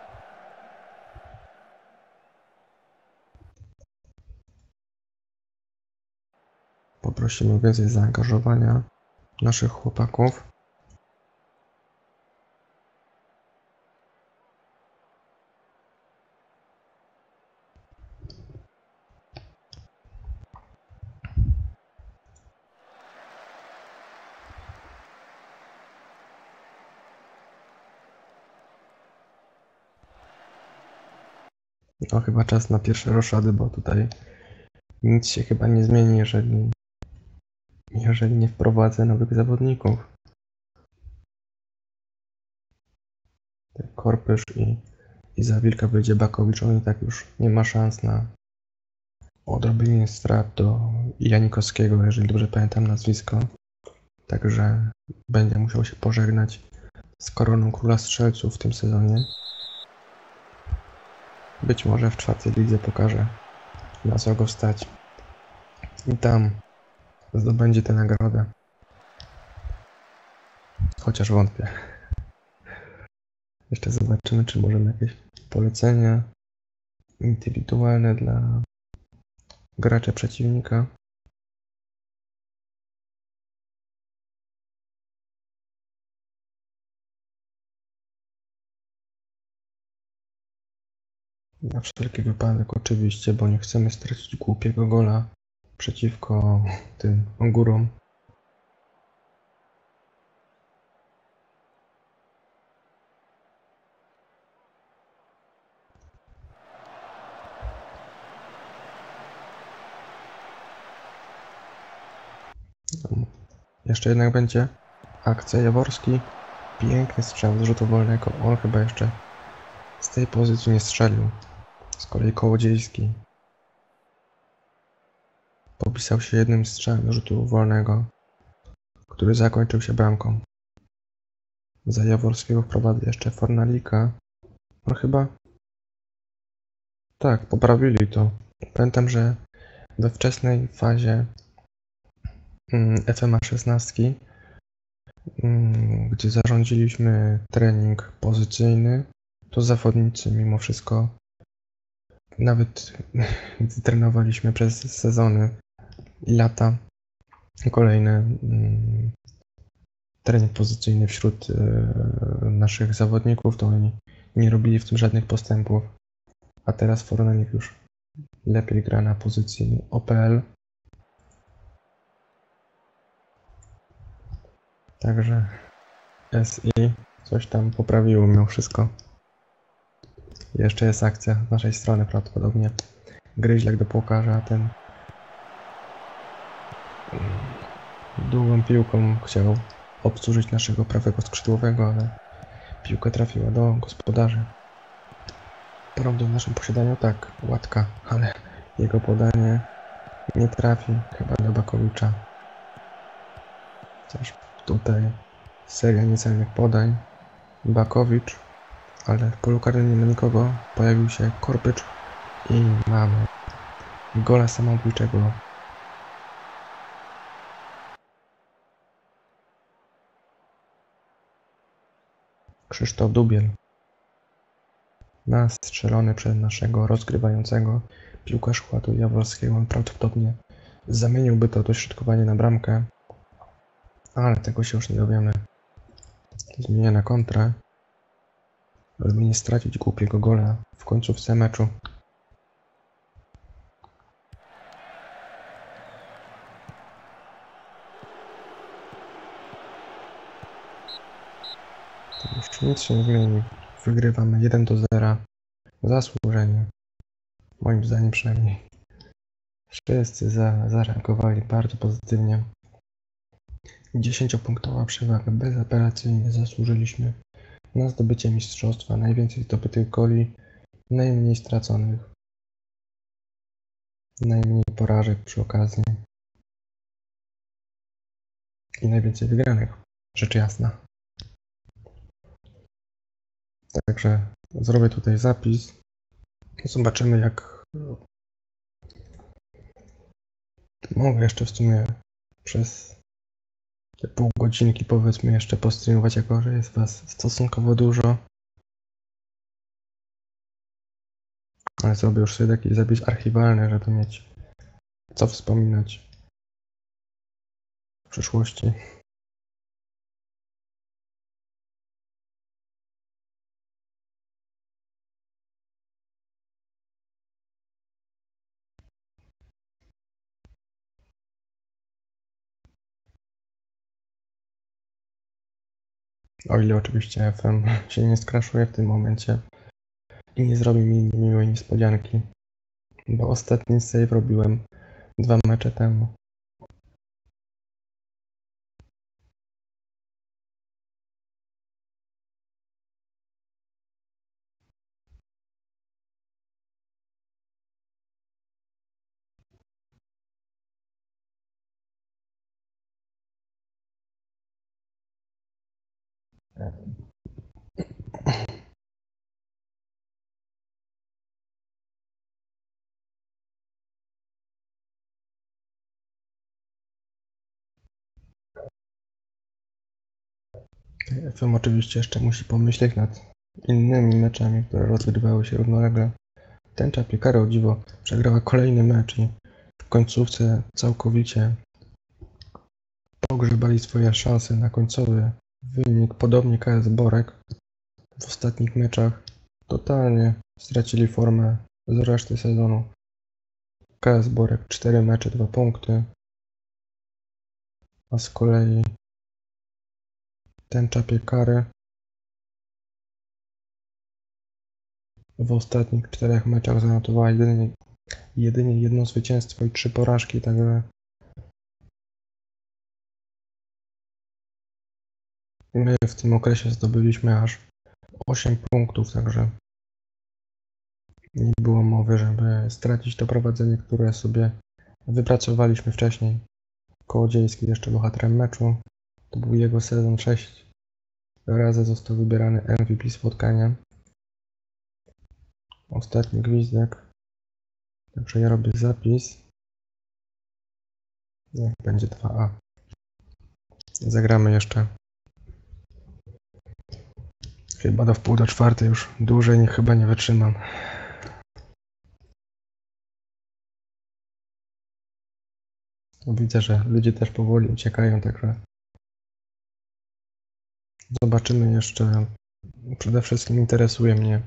Poprosimy o więcej zaangażowania naszych chłopaków. No chyba czas na pierwsze roszady, bo tutaj nic się chyba nie zmieni, jeżeli nie wprowadzę nowych zawodników. Korpysz i za Wilka wyjdzie Bakowicz, on i tak już nie ma szans na odrobienie strat do Janikowskiego, jeżeli dobrze pamiętam nazwisko. Także będzie musiał się pożegnać z koroną króla strzelców w tym sezonie. Być może w czwartej lidze pokaże, na co go stać. I tam zdobędzie tę nagrodę. Chociaż wątpię. Jeszcze zobaczymy, czy możemy jakieś polecenia indywidualne dla gracza przeciwnika. Na wszelki wypadek oczywiście, bo nie chcemy stracić głupiego gola przeciwko tym ogórom. Jeszcze jednak będzie akcja. Jaworski. Piękny strzał z rzutu wolnego. On chyba jeszcze z tej pozycji nie strzelił. Z kolei Kołodziejski popisał się jednym strzałem z rzutu wolnego, który zakończył się bramką. Za Jaworskiego wprowadza jeszcze Fornalika. No chyba tak, poprawili to. Pamiętam, że we wczesnej fazie FMA 16, gdzie zarządziliśmy trening pozycyjny, to zawodnicy mimo wszystko, nawet gdy trenowaliśmy przez sezony i lata kolejne, trening pozycyjny wśród naszych zawodników, to oni nie robili w tym żadnych postępów. A teraz Fornalik już lepiej gra na pozycji OPL. Także SI coś tam poprawiło mimo wszystko. Jeszcze jest akcja z naszej strony prawdopodobnie. Gryźlak do Płokarza, ten długą piłką chciał obsłużyć naszego prawego skrzydłowego, ale piłka trafiła do gospodarzy. Prawdą w naszym posiadaniu tak, Łatka, ale jego podanie nie trafi chyba do Bakowicza. Chociaż tutaj seria niecelnych podań. Bakowicz ale w polu karnym nie ma nikogo. Pojawił się Korpycz i mamy gola samobójczego. Krzysztof Dubiel. Nastrzelony przez naszego rozgrywającego. Piłkarz Chłatu Jaworskiego. On prawdopodobnie zamieniłby to dośrodkowanie na bramkę, ale tego się już nie dowiemy. Zmienię na kontrę, żeby nie stracić głupiego gola w końcówce meczu. To już nic się nie zmieni. Wygrywamy 1-0. Zasłużenie. Moim zdaniem przynajmniej. Wszyscy zareagowali bardzo pozytywnie. 10-punktowa przewaga. Bezapelacyjnie zasłużyliśmy na zdobycie mistrzostwa. Najwięcej zdobytych goli, najmniej straconych, najmniej porażek przy okazji i najwięcej wygranych. Rzecz jasna. Także zrobię tutaj zapis. Zobaczymy, jak mogę jeszcze w sumie przez te pół godzinki, powiedzmy, jeszcze postreamować, jako że jest was stosunkowo dużo. Ale zrobię już sobie taki zapis archiwalny, żeby mieć co wspominać w przyszłości. O ile oczywiście FM się nie skraszuje w tym momencie i nie zrobi mi niemiłej niespodzianki, bo ostatni save robiłem 2 mecze temu. FM oczywiście jeszcze musi pomyśleć nad innymi meczami, które rozgrywały się równolegle. Tęcza Piekary, o dziwo, przegrała kolejny mecz i w końcówce całkowicie pogrzebali swoje szanse na końcowy wynik. Podobnie KS Borek w ostatnich meczach totalnie stracili formę z reszty sezonu. KS Borek 4 mecze, 2 punkty, a z kolei Tęcza Piekary w ostatnich 4 meczach zanotowała jedynie jedno zwycięstwo i 3 porażki, także my w tym okresie zdobyliśmy aż 8 punktów, także nie było mowy, żeby stracić to prowadzenie, które sobie wypracowaliśmy wcześniej. Kołodziejski jeszcze bohaterem meczu. To był jego sezon, 6 razy został wybierany MVP spotkania. Ostatni gwizdek. Także ja robię zapis. Niech będzie 2A. Zagramy jeszcze. Chyba do 3:30 już. Dłużej chyba nie wytrzymam. Widzę, że ludzie też powoli uciekają, także zobaczymy jeszcze. Przede wszystkim interesuje mnie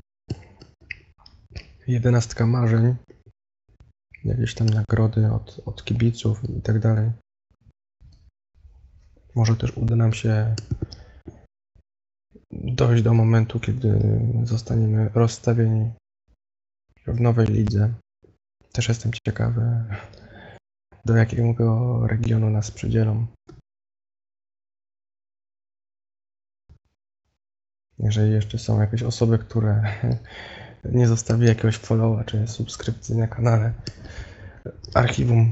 11 marzeń. Jakieś tam nagrody od kibiców i tak dalej. Może też uda nam się dojść do momentu, kiedy zostaniemy rozstawieni w nowej lidze. Też jestem ciekawy, do jakiego regionu nas przydzielą. Jeżeli jeszcze są jakieś osoby, które nie zostawiły jakiegoś followa czy subskrypcji na kanale, archiwum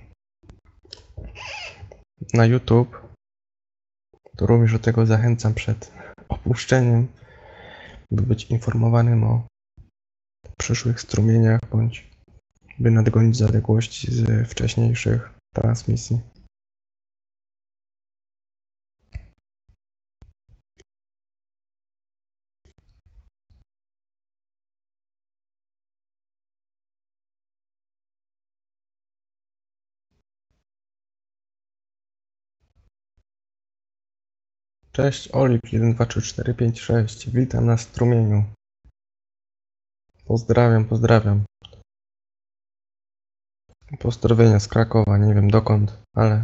na YouTube, to również do tego zachęcam przed opuszczeniem by być informowanym o przyszłych strumieniach, bądź by nadgonić zaległości z wcześniejszych transmisji. Cześć Olik 1, 2, 3, 4, 5, 6. Witam na strumieniu. Pozdrawiam. Pozdrowienia z Krakowa, nie wiem dokąd, ale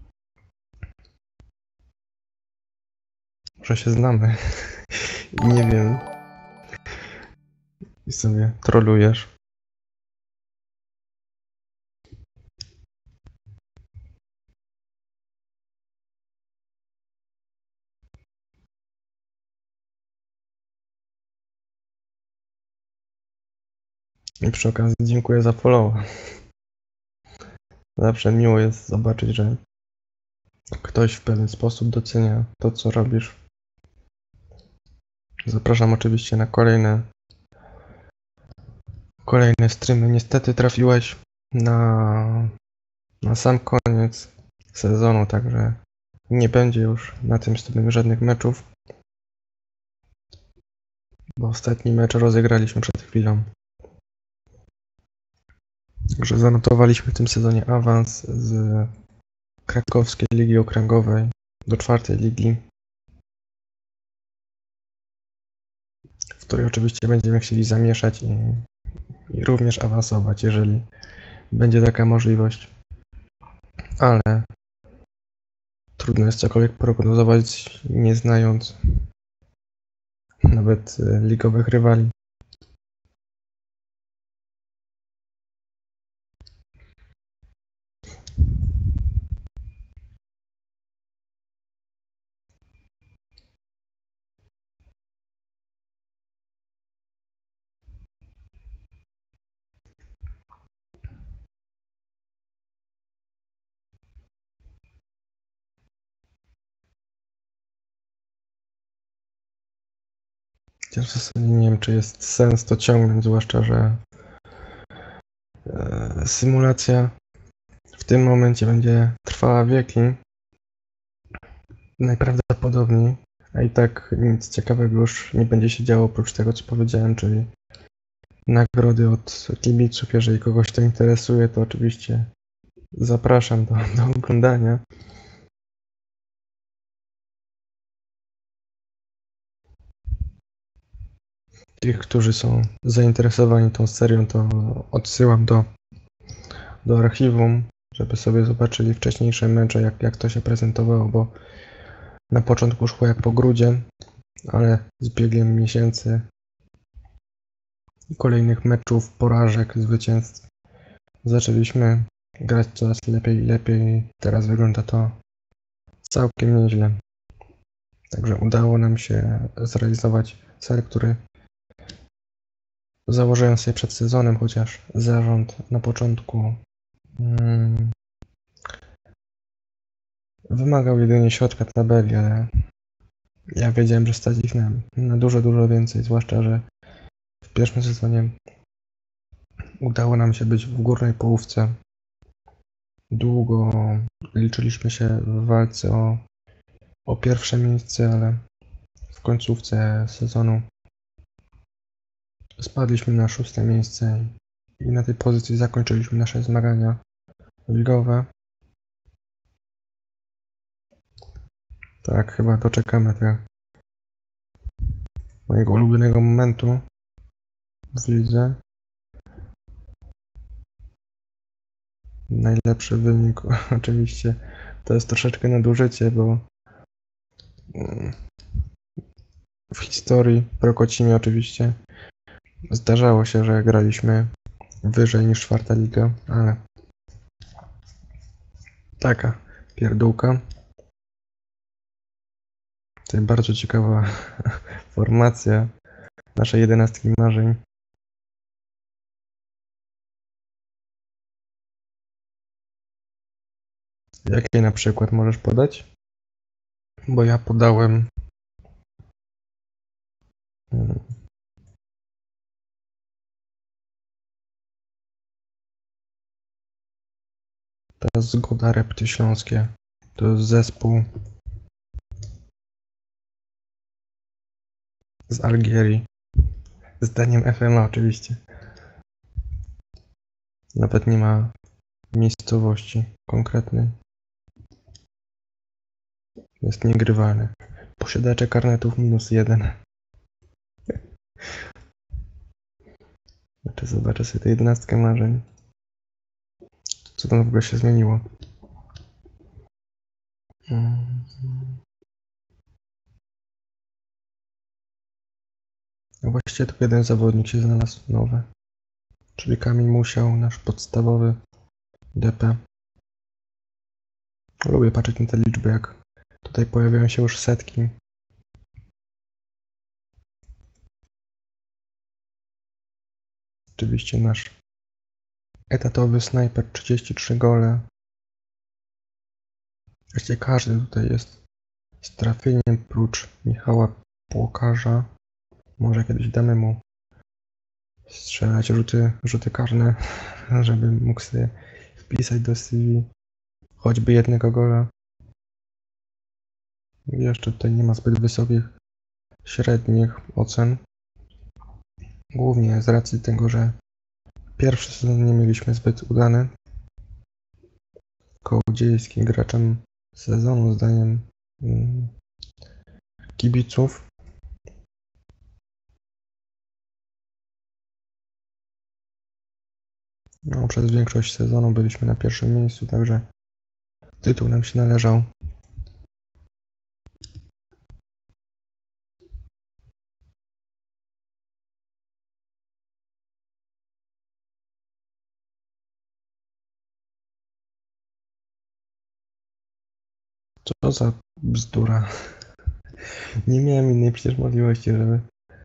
może się znamy. I nie wiem. I sobie trolujesz. I przy okazji dziękuję za follow. Zawsze miło jest zobaczyć, że ktoś w pewien sposób docenia to, co robisz. Zapraszam oczywiście na kolejne streamy. Niestety trafiłeś na sam koniec sezonu, także nie będzie już na tym streamie żadnych meczów, bo ostatni mecz rozegraliśmy przed chwilą. Także zanotowaliśmy w tym sezonie awans z krakowskiej ligi okręgowej do 4. ligi, w której oczywiście będziemy chcieli zamieszać i również awansować, jeżeli będzie taka możliwość. Ale trudno jest cokolwiek prognozować, nie znając nawet ligowych rywali. Chociaż w zasadzie nie wiem, czy jest sens to ciągnąć, zwłaszcza, że symulacja w tym momencie będzie trwała wieki. Najprawdopodobniej, a i tak nic ciekawego już nie będzie się działo oprócz tego, co powiedziałem, czyli nagrody od kibiców. Jeżeli kogoś to interesuje, to oczywiście zapraszam do oglądania. Tych, którzy są zainteresowani tą serią, to odsyłam do archiwum, żeby sobie zobaczyli wcześniejsze mecze, jak to się prezentowało, bo na początku szło jak po grudzie, ale z biegiem miesięcy i kolejnych meczów, porażek, zwycięstw zaczęliśmy grać coraz lepiej i lepiej. Teraz wygląda to całkiem nieźle. Także udało nam się zrealizować cel, który założyłem sobie przed sezonem, chociaż zarząd na początku wymagał jedynie środka tabeli, ale ja wiedziałem, że stać ich na dużo więcej, zwłaszcza, że w pierwszym sezonie udało nam się być w górnej połówce. Długo liczyliśmy się w walce o pierwsze miejsce, ale w końcówce sezonu spadliśmy na 6. miejsce i na tej pozycji zakończyliśmy nasze zmagania ligowe. Tak, chyba doczekamy tego mojego ulubionego momentu w lidze. Najlepszy wynik oczywiście to jest troszeczkę nadużycie, bo w historii Prokocimie oczywiście zdarzało się, że graliśmy wyżej niż 4. liga, ale taka pierdółka. To jest bardzo ciekawa formacja naszej 11 marzeń. Jakie na przykład możesz podać? Bo ja podałem Mm. To jest Zgoda Repty Śląskie. To jest zespół z Algierii. Zdaniem FMA oczywiście. Nawet nie ma miejscowości konkretnej. Jest niegrywalny. Posiadacze karnetów -1. Zobaczę sobie tę 11 marzeń. Co tam w ogóle się zmieniło? No właściwie tylko jeden zawodnik się znalazł nowy. Czyli Kamil Musiał, nasz podstawowy DP. Lubię patrzeć na te liczby, jak tutaj pojawiają się już setki. Oczywiście nasz etatowy snajper, 33 gole. Właściwie każdy tutaj jest z trafieniem, prócz Michała Płokarza. Może kiedyś damy mu strzelać rzuty karne, żeby mógł sobie wpisać do CV choćby jednego gola. Jeszcze tutaj nie ma zbyt wysokich średnich ocen. Głównie z racji tego, że pierwszy sezon nie mieliśmy zbyt udany. Kołodziejski graczem sezonu zdaniem kibiców. No, przez większość sezonu byliśmy na pierwszym miejscu, także tytuł nam się należał. Co za bzdura. Nie miałem innej przecież możliwości, żeby...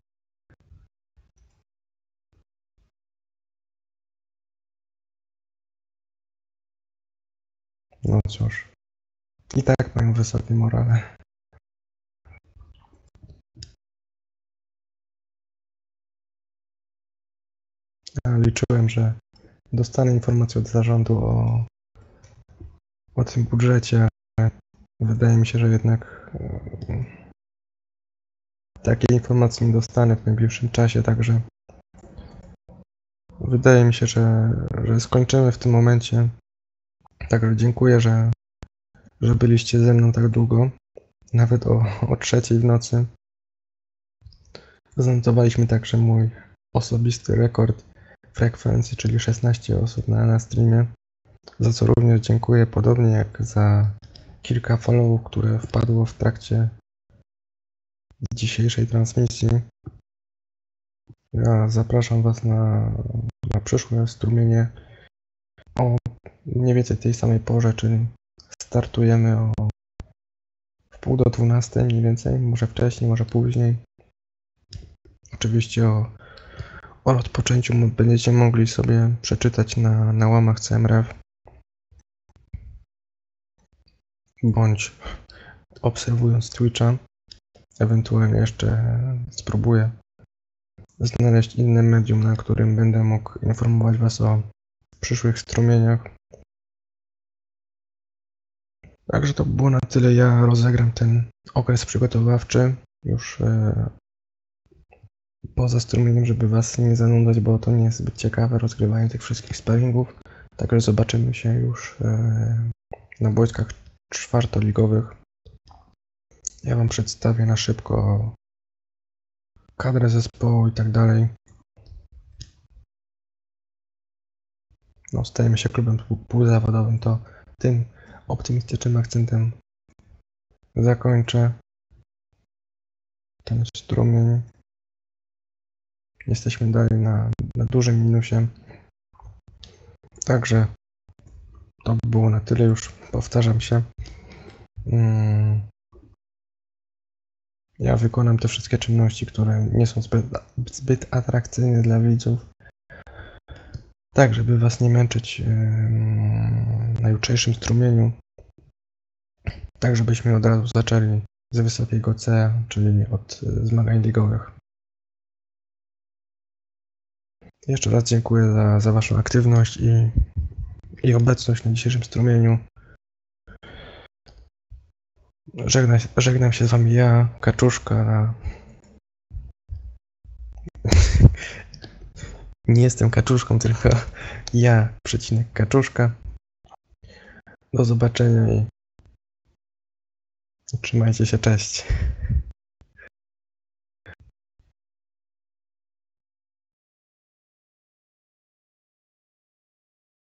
No cóż. I tak mają wysokie morale. Ja liczyłem, że dostanę informację od zarządu o tym budżecie, ale wydaje mi się, że jednak takiej informacji nie dostanę w najbliższym czasie, także wydaje mi się, że skończymy w tym momencie. Także dziękuję, że byliście ze mną tak długo, nawet o 3:00 w nocy. Zanotowaliśmy także mój osobisty rekord frekwencji, czyli 16 osób na streamie, za co również dziękuję, podobnie jak za kilka followów, które wpadło w trakcie dzisiejszej transmisji. Ja zapraszam Was na przyszłe strumienie o mniej więcej tej samej porze, czyli startujemy o 11:30 mniej więcej, może wcześniej, może później. Oczywiście o rozpoczęciu będziecie mogli sobie przeczytać na łamach CMRF bądź obserwując Twitcha. Ewentualnie jeszcze spróbuję znaleźć inne medium, na którym będę mógł informować Was o przyszłych strumieniach. Także to było na tyle. Ja rozegram ten okres przygotowawczy już poza strumieniem, żeby Was nie zanudzać, bo to nie jest zbyt ciekawe rozgrywanie tych wszystkich sparingów. Także zobaczymy się już na boiskach czwartoligowych. Ja Wam przedstawię na szybko kadrę zespołu i tak dalej. No, stajemy się klubem półzawodowym, to tym optymistycznym akcentem zakończę ten strumień. Jesteśmy dalej na dużym minusie. Także to by było na tyle już. Powtarzam się. Ja wykonam te wszystkie czynności, które nie są zbyt atrakcyjne dla widzów. Tak, żeby Was nie męczyć na jutrzejszym strumieniu. Tak, żebyśmy od razu zaczęli z wysokiego C, czyli od zmagań ligowych. Jeszcze raz dziękuję za waszą aktywność i obecność na dzisiejszym strumieniu. Żegnam się z wami ja, Kaczuszka. Nie jestem Kaczuszką, tylko ja, Kaczuszka. Do zobaczenia i trzymajcie się, cześć.